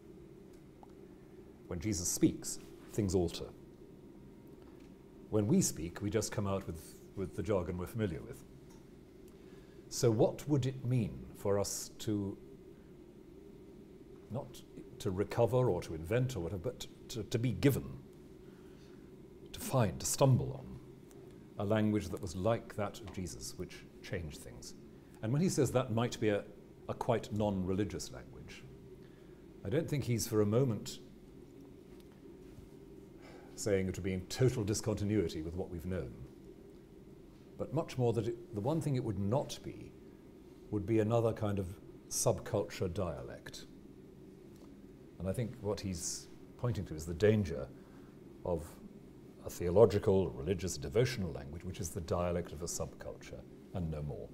When Jesus speaks, things alter. When we speak, we just come out with the jargon we're familiar with. So what would it mean for us to, not to recover or to invent or whatever, but to be given, to find, to stumble on a language that was like that of Jesus, which changed things? And when he says that might be a quite non-religious language, I don't think he's for a moment saying it would be in total discontinuity with what we've known, but much more that the one thing it would not be would be another kind of subculture dialect. And I think what he's pointing to is the danger of a theological, religious, devotional language, which is the dialect of a subculture and no more.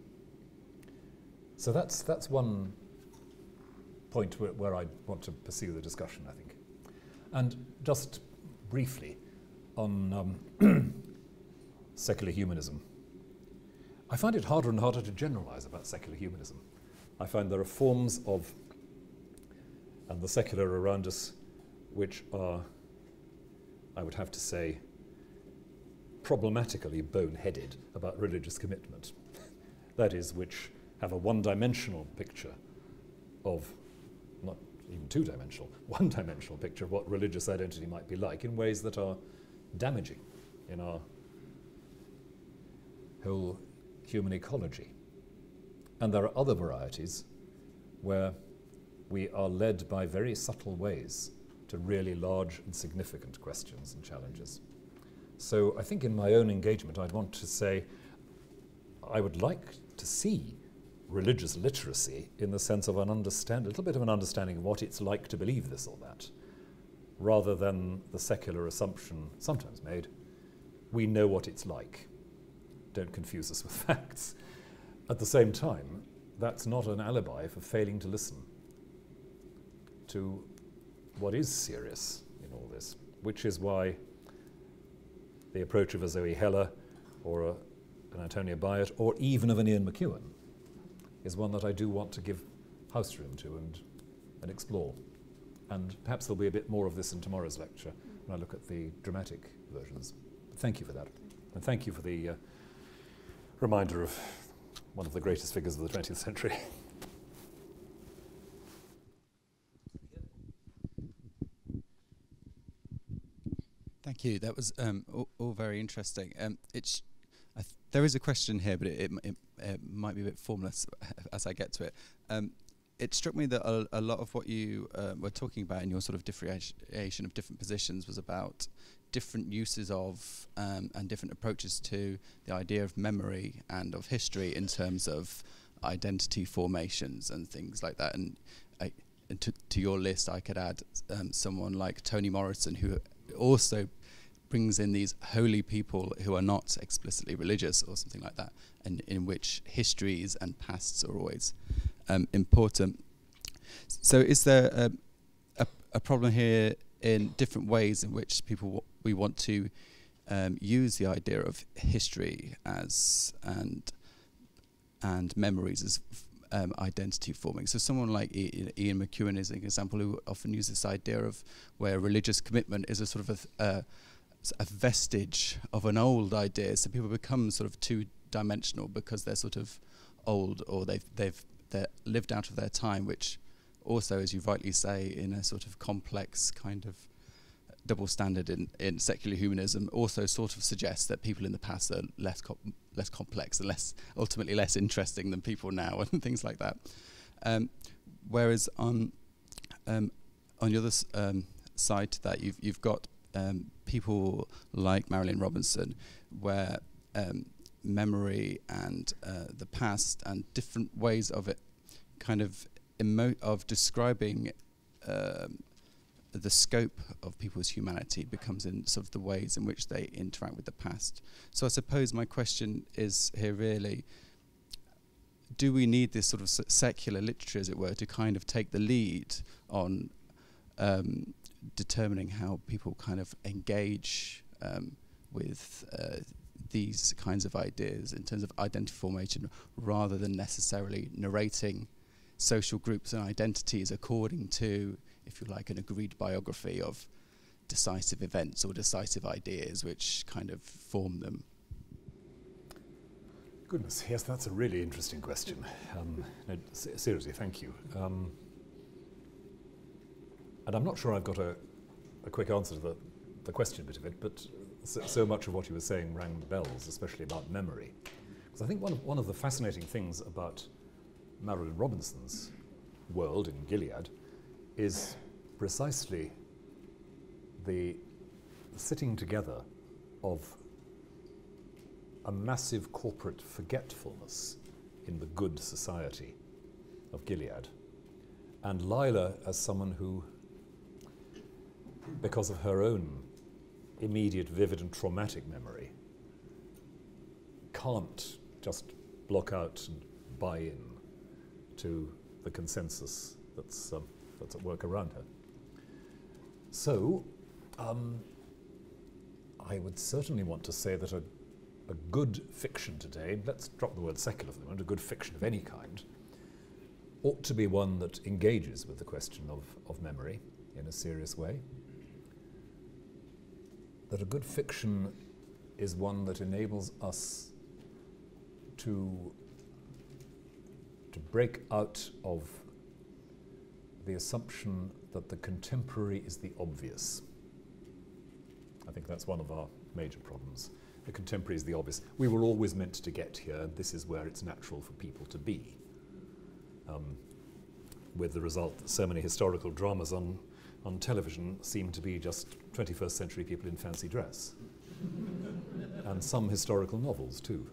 So that's one point where I want to pursue the discussion, I think. And just briefly on secular humanism. I find it harder and harder to generalize about secular humanism. I find there are forms of the secular around us which are, I would have to say, problematically boneheaded about religious commitment. That is, which have a one-dimensional picture of, not even two-dimensional, one-dimensional picture of what religious identity might be like in ways that are damaging in our whole human ecology. And there are other varieties where we are led by very subtle ways to really large and significant questions and challenges. So I think in my own engagement I'd want to say I would like to see religious literacy in the sense of a little bit of an understanding of what it's like to believe this or that, rather than the secular assumption sometimes made, we know what it's like. Don't confuse us with facts. At the same time, that's not an alibi for failing to listen to what is serious in all this, which is why the approach of a Zoe Heller or an Antonia Byatt or even of an Ian McEwan is one that I do want to give house room to and explore. And perhaps there'll be a bit more of this in tomorrow's lecture when I look at the dramatic versions. But thank you for that. And thank you for the reminder of one of the greatest figures of the 20th century. Thank you. That was all very interesting. There is a question here, but it might be a bit formless as I get to it. it struck me that a lot of what you were talking about in your sort of differentiation of different positions was about different uses of and different approaches to the idea of memory and of history in terms of identity formations and things like that. And to your list, I could add someone like Toni Morrison, who also brings in these holy people who are not explicitly religious or something like that, and in which histories and pasts are always important. So is there a problem here in different ways in which we want to use the idea of history as and memories as identity forming? So someone like Ian McEwan is an example who often uses this idea of where religious commitment is a sort of a vestige of an old idea. So people become sort of two-dimensional because they're sort of old, or they're lived out of their time, which also, as you rightly say, in a sort of complex kind of double standard in secular humanism, also sort of suggests that people in the past are less complex and ultimately less interesting than people now, and things like that. Whereas on the other side to that, you've got people like Marilyn Robinson, where memory and the past and different ways of it, kind of of describing the scope of people's humanity becomes in sort of the ways in which they interact with the past. So I suppose my question is here really, do we need this sort of secular literature, as it were, to kind of take the lead on determining how people kind of engage with these kinds of ideas in terms of identity formation, rather than necessarily narrating social groups and identities according to, if you like, an agreed biography of decisive events or decisive ideas which kind of form them? Goodness, yes, that's a really interesting question. No, seriously, thank you. And I'm not sure I've got a quick answer to the question bit of it, but so much of what you were saying rang bells, especially about memory. Because I think one of the fascinating things about Marilyn Robinson's world in Gilead is precisely the sitting together of a massive corporate forgetfulness in the good society of Gilead, and Lila as someone who, because of her own immediate, vivid and traumatic memory, can't just block out and buy in to the consensus that's at work around her. So, I would certainly want to say that a good fiction today, let's drop the word secular for the moment, a good fiction of any kind, ought to be one that engages with the question of memory in a serious way. That a good fiction is one that enables us to break out of the assumption that the contemporary is the obvious. I think that's one of our major problems. The contemporary is the obvious. We were always meant to get here, and this is where it's natural for people to be. With the result that so many historical dramas on television seem to be just 21st century people in fancy dress. And some historical novels too.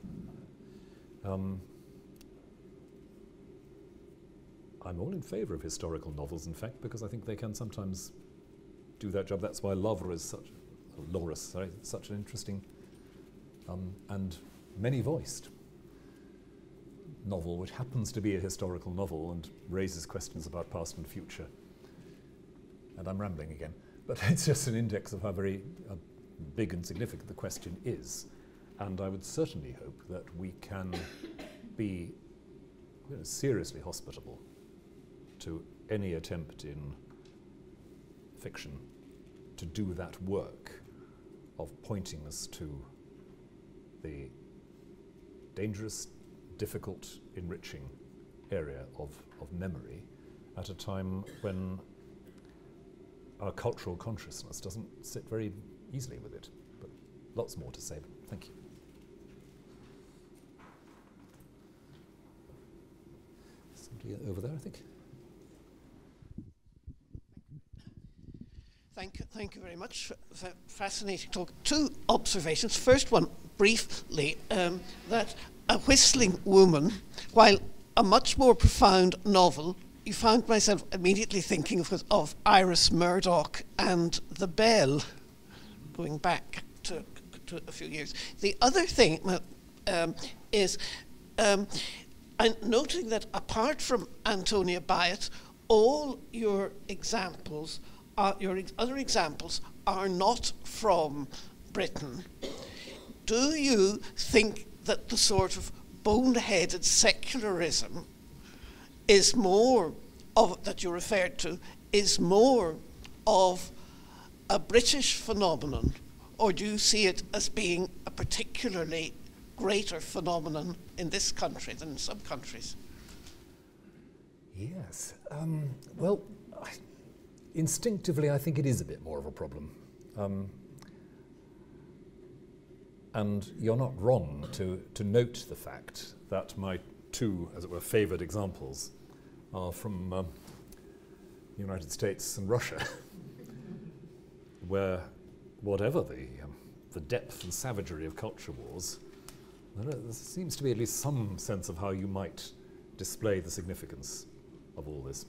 I'm all in favour of historical novels, in fact, because I think they can sometimes do that job. That's why Laura is such an interesting and many-voiced novel, which happens to be a historical novel and raises questions about past and future. And I'm rambling again, but it's just an index of how very big and significant the question is. And I would certainly hope that we can be seriously hospitable to any attempt in fiction to do that work of pointing us to the dangerous, difficult, enriching area of memory at a time when our cultural consciousness doesn't sit very easily with it. But lots more to say, but thank you. Somebody over there, I think. Thank you very much. Fascinating talk. Two observations. First one, briefly, that A Whistling Woman, while a much more profound novel, you found myself immediately thinking of Iris Murdoch and The Bell, going back to a few years. The other thing is I'm noting that apart from Antonia Byatt, all your examples, other examples are not from Britain. Do you think that the sort of boneheaded secularism is more of, that you referred to, is more of a British phenomenon, or do you see it as being a particularly greater phenomenon in this country than in some countries? Yes. Well, instinctively, I think it is a bit more of a problem. And you're not wrong to note the fact that my two, as it were, favoured examples are from the United States and Russia, where whatever the depth and savagery of culture wars, there seems to be at least some sense of how you might display the significance of all this.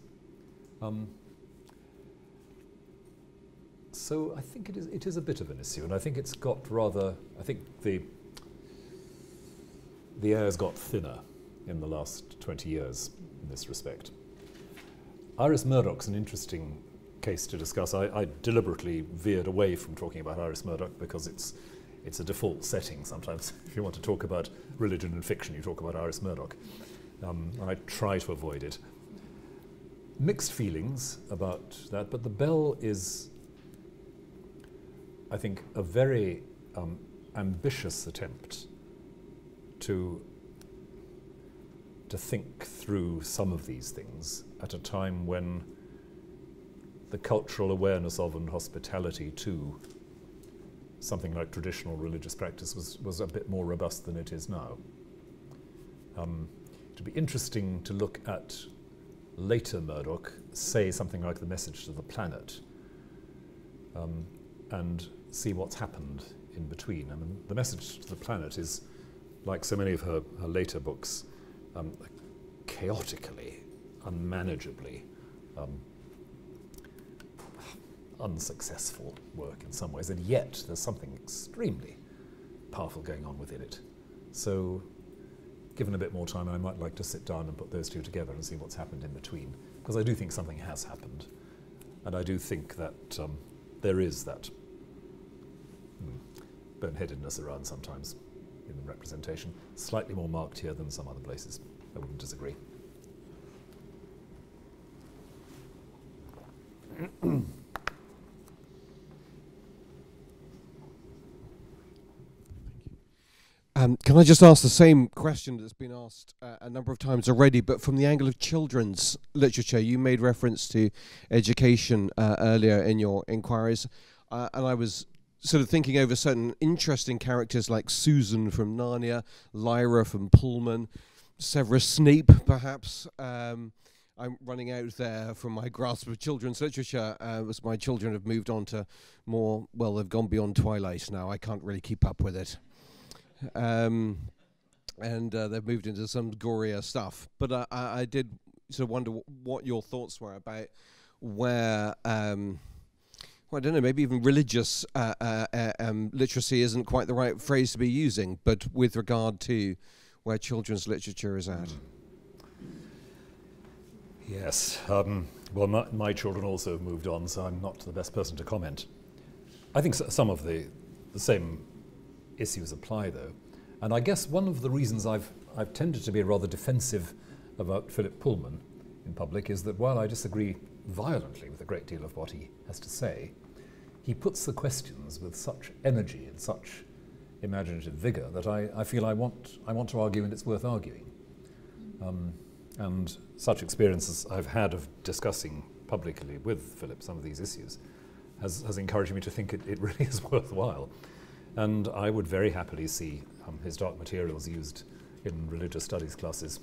So I think it is a bit of an issue, and I think it's got rather, I think the air's got thinner in the last 20 years in this respect. Iris Murdoch's an interesting case to discuss. I deliberately veered away from talking about Iris Murdoch because it's a default setting sometimes. If you want to talk about religion and fiction, you talk about Iris Murdoch. I try to avoid it. Mixed feelings about that, but The Bell is, I think, a very ambitious attempt to think through some of these things at a time when the cultural awareness of and hospitality to something like traditional religious practice was a bit more robust than it is now. It'd be interesting to look at later Murdoch say something like The Message to the Planet, and see what's happened in between. I mean, The Message to the Planet is, like so many of her later books, chaotically, unmanageably unsuccessful work in some ways, and yet there's something extremely powerful going on within it. So, given a bit more time, I might like to sit down and put those two together and see what's happened in between, because I do think something has happened, and I do think that there is that boneheadedness around sometimes in the representation, slightly more marked here than some other places. I wouldn't disagree. Can I just ask the same question that's been asked a number of times already, but from the angle of children's literature? You made reference to education earlier in your inquiries, and I was sort of thinking over certain interesting characters like Susan from Narnia, Lyra from Pullman, Severus Snape, perhaps. I'm running out there from my grasp of children's literature, as my children have moved on to more, well, they've gone beyond Twilight now. I can't really keep up with it. And they've moved into some gorier stuff. But I did sort of wonder what your thoughts were about where, well, I don't know, maybe even religious literacy isn't quite the right phrase to be using, but with regard to where children's literature is at. Yes, well, my children also have moved on, so I'm not the best person to comment. I think some of the same issues apply, though. And I guess one of the reasons I've tended to be rather defensive about Philip Pullman in public is that while I disagree violently with a great deal of what he has to say, he puts the questions with such energy and such imaginative vigour that I feel I want to argue, and it's worth arguing. And such experiences I've had of discussing publicly with Philip some of these issues has encouraged me to think it really is worthwhile. And I would very happily see his dark materials used in religious studies classes.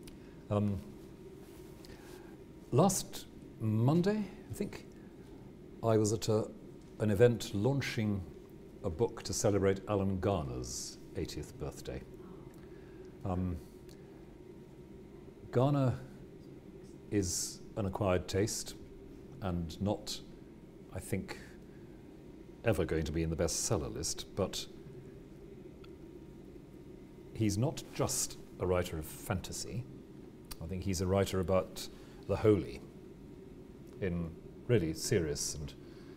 Last Monday, I think, I was at an event launching a book to celebrate Alan Garner's 80th birthday. Garner is an acquired taste and not, I think, ever going to be in the bestseller list, but he's not just a writer of fantasy. I think he's a writer about the holy in really serious and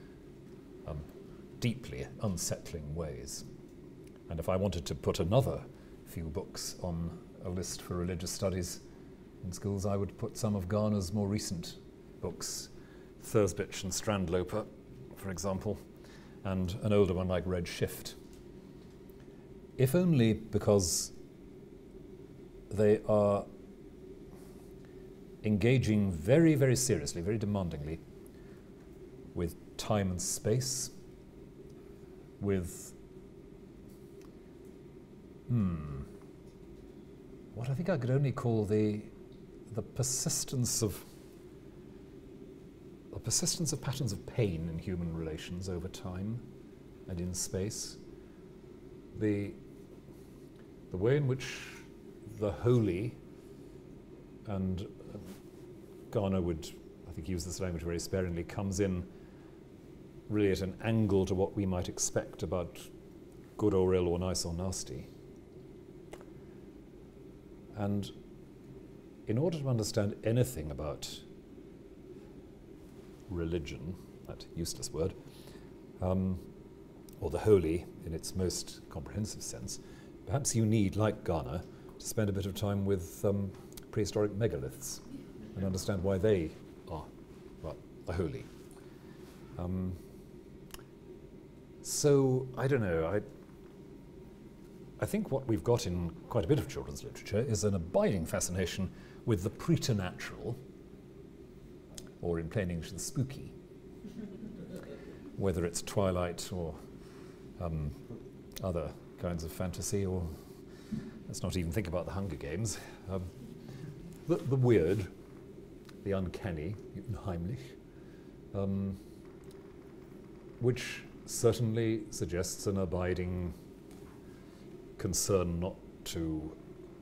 deeply unsettling ways. And if I wanted to put another few books on a list for religious studies in schools, I would put some of Garner's more recent books, Thursbitch and Strandloper, for example, and an older one like Red Shift. If only because they are engaging very, very seriously, very demandingly with time and space, with what I think I could only call the persistence of patterns of pain in human relations over time and in space, the way in which the holy, and Garner would, I think, use this language very sparingly, comes in really at an angle to what we might expect about good or ill or nice or nasty. And in order to understand anything about religion, that useless word, or the holy in its most comprehensive sense, perhaps you need, like Garner, to spend a bit of time with prehistoric megaliths and understand why they are, well, the holy. So, I don't know, I think what we've got in quite a bit of children's literature is an abiding fascination with the preternatural, or in plain English, the spooky, whether it's Twilight or other kinds of fantasy, or let's not even think about the Hunger Games. The weird, the uncanny, Heimlich, which certainly suggests an abiding concern not to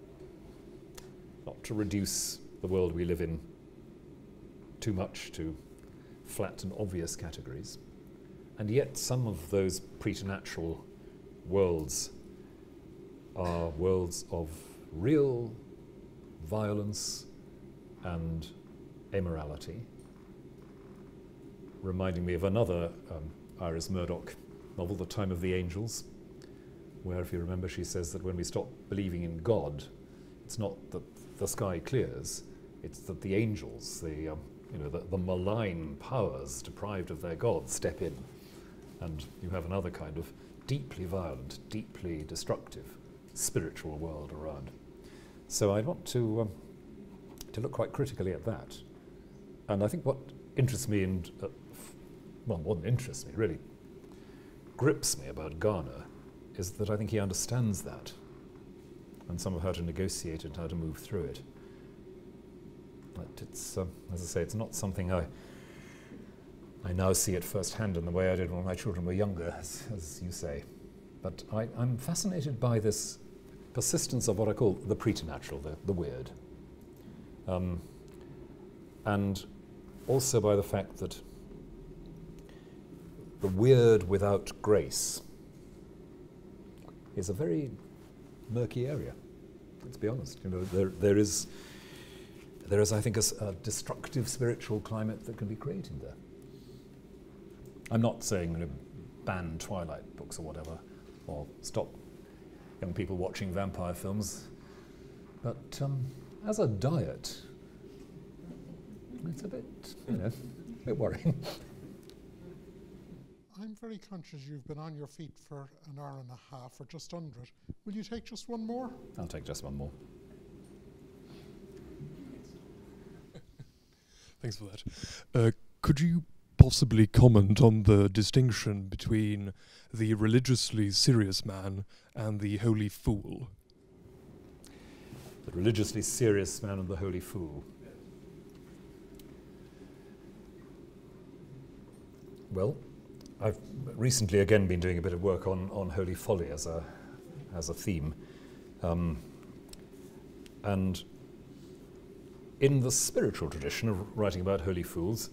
reduce the world we live in too much to flat and obvious categories. And yet some of those preternatural worlds are worlds of real violence and immorality, reminding me of another Iris Murdoch novel, The Time of the Angels, where, if you remember, she says that when we stop believing in God, it's not that the sky clears, it's that the angels, the malign powers deprived of their God, step in, and you have another kind of deeply violent, deeply destructive spiritual world around. So I want to look quite critically at that. And I think what interests me, and well, more than interests me, really grips me about Garner, is that I think he understands that, and some of how to negotiate it, how to move through it. But it's, as I say, it's not something I now see it firsthand in the way I did when my children were younger, as you say. But I'm fascinated by this persistence of what I call the preternatural, the weird. And also by the fact that the weird without grace is a very murky area. Let's be honest. There is, I think, a destructive spiritual climate that can be created there. I'm not saying ban Twilight books or whatever, or stop young people watching vampire films, but as a diet, it's a bit, a bit worrying. I'm very conscious you've been on your feet for an hour and a half, or just under it. Will you take just one more? I'll take just one more. Thanks for that. Could you possibly comment on the distinction between the religiously serious man and the holy fool? The religiously serious man and the holy fool. Well, I've recently again been doing a bit of work on holy folly as a theme. And in the spiritual tradition of writing about holy fools,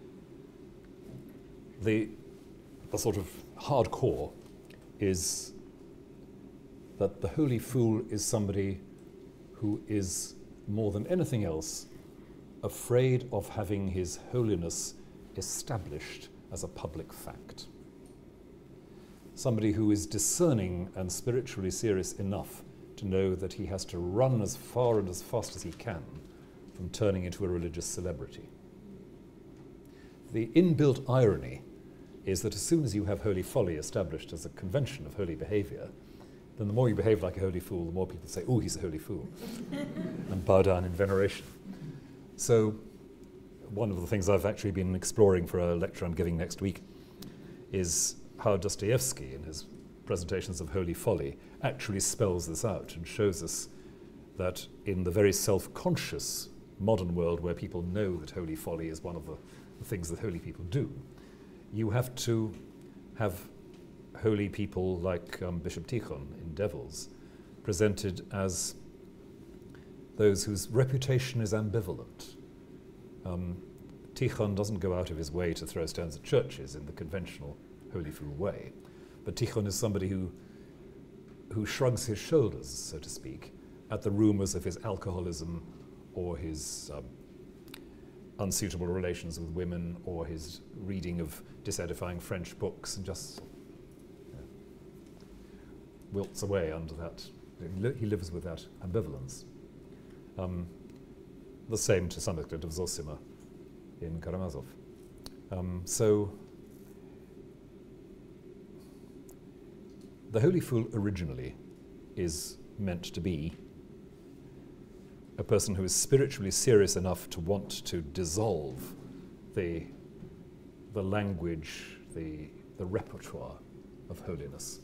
the sort of hardcore is that the holy fool is somebody who is, more than anything else, afraid of having his holiness established as a public fact. Somebody who is discerning and spiritually serious enough to know that he has to run as far and as fast as he can from turning into a religious celebrity. The inbuilt irony is that as soon as you have holy folly established as a convention of holy behavior, then the more you behave like a holy fool, the more people say, oh, he's a holy fool, and bow down in veneration. So one of the things I've actually been exploring for a lecture I'm giving next week is how Dostoevsky, in his presentations of holy folly, actually spells this out and shows us that in the very self-conscious modern world where people know that holy folly is one of the things that holy people do, you have to have holy people like Bishop Jŷrgen in Devils presented as those whose reputation is ambivalent. Jǘrgen doesn't go out of his way to throw stones at churches in the conventional holy fool way, but Jǘrgen is somebody who shrugs his shoulders, so to speak, at the rumours of his alcoholism or his unsuitable relations with women or his reading of disedifying French books, and just wilts away under that. He lives with that ambivalence. The same to some extent of Zosima in Karamazov. So the holy fool originally is meant to be a person who is spiritually serious enough to want to dissolve the language, the repertoire of holiness.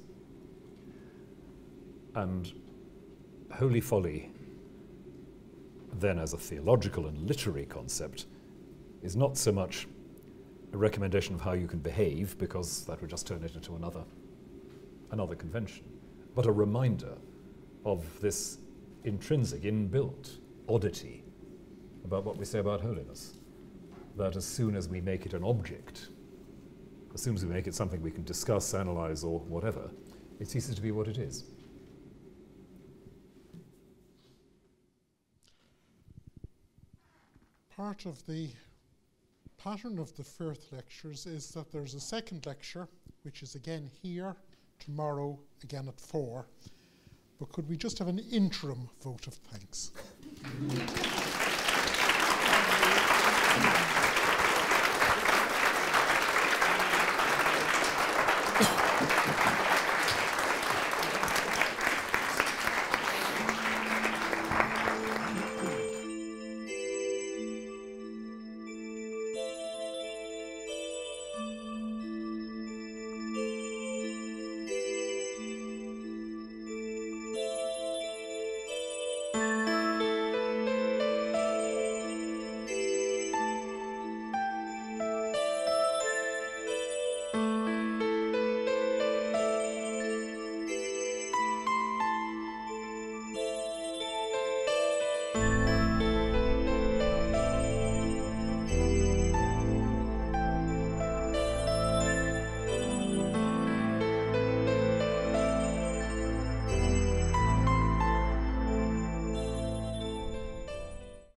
And holy folly, then as a theological and literary concept, is not so much a recommendation of how you can behave, because that would just turn it into another convention, but a reminder of this intrinsic, inbuilt oddity about what we say about holiness, that as soon as we make it an object, as soon as we make it something we can discuss, analyze, or whatever, it ceases to be what it is. Part of the pattern of the Firth Lectures is that there's a second lecture, which is again here, tomorrow, again at 4. But could we just have an interim vote of thanks?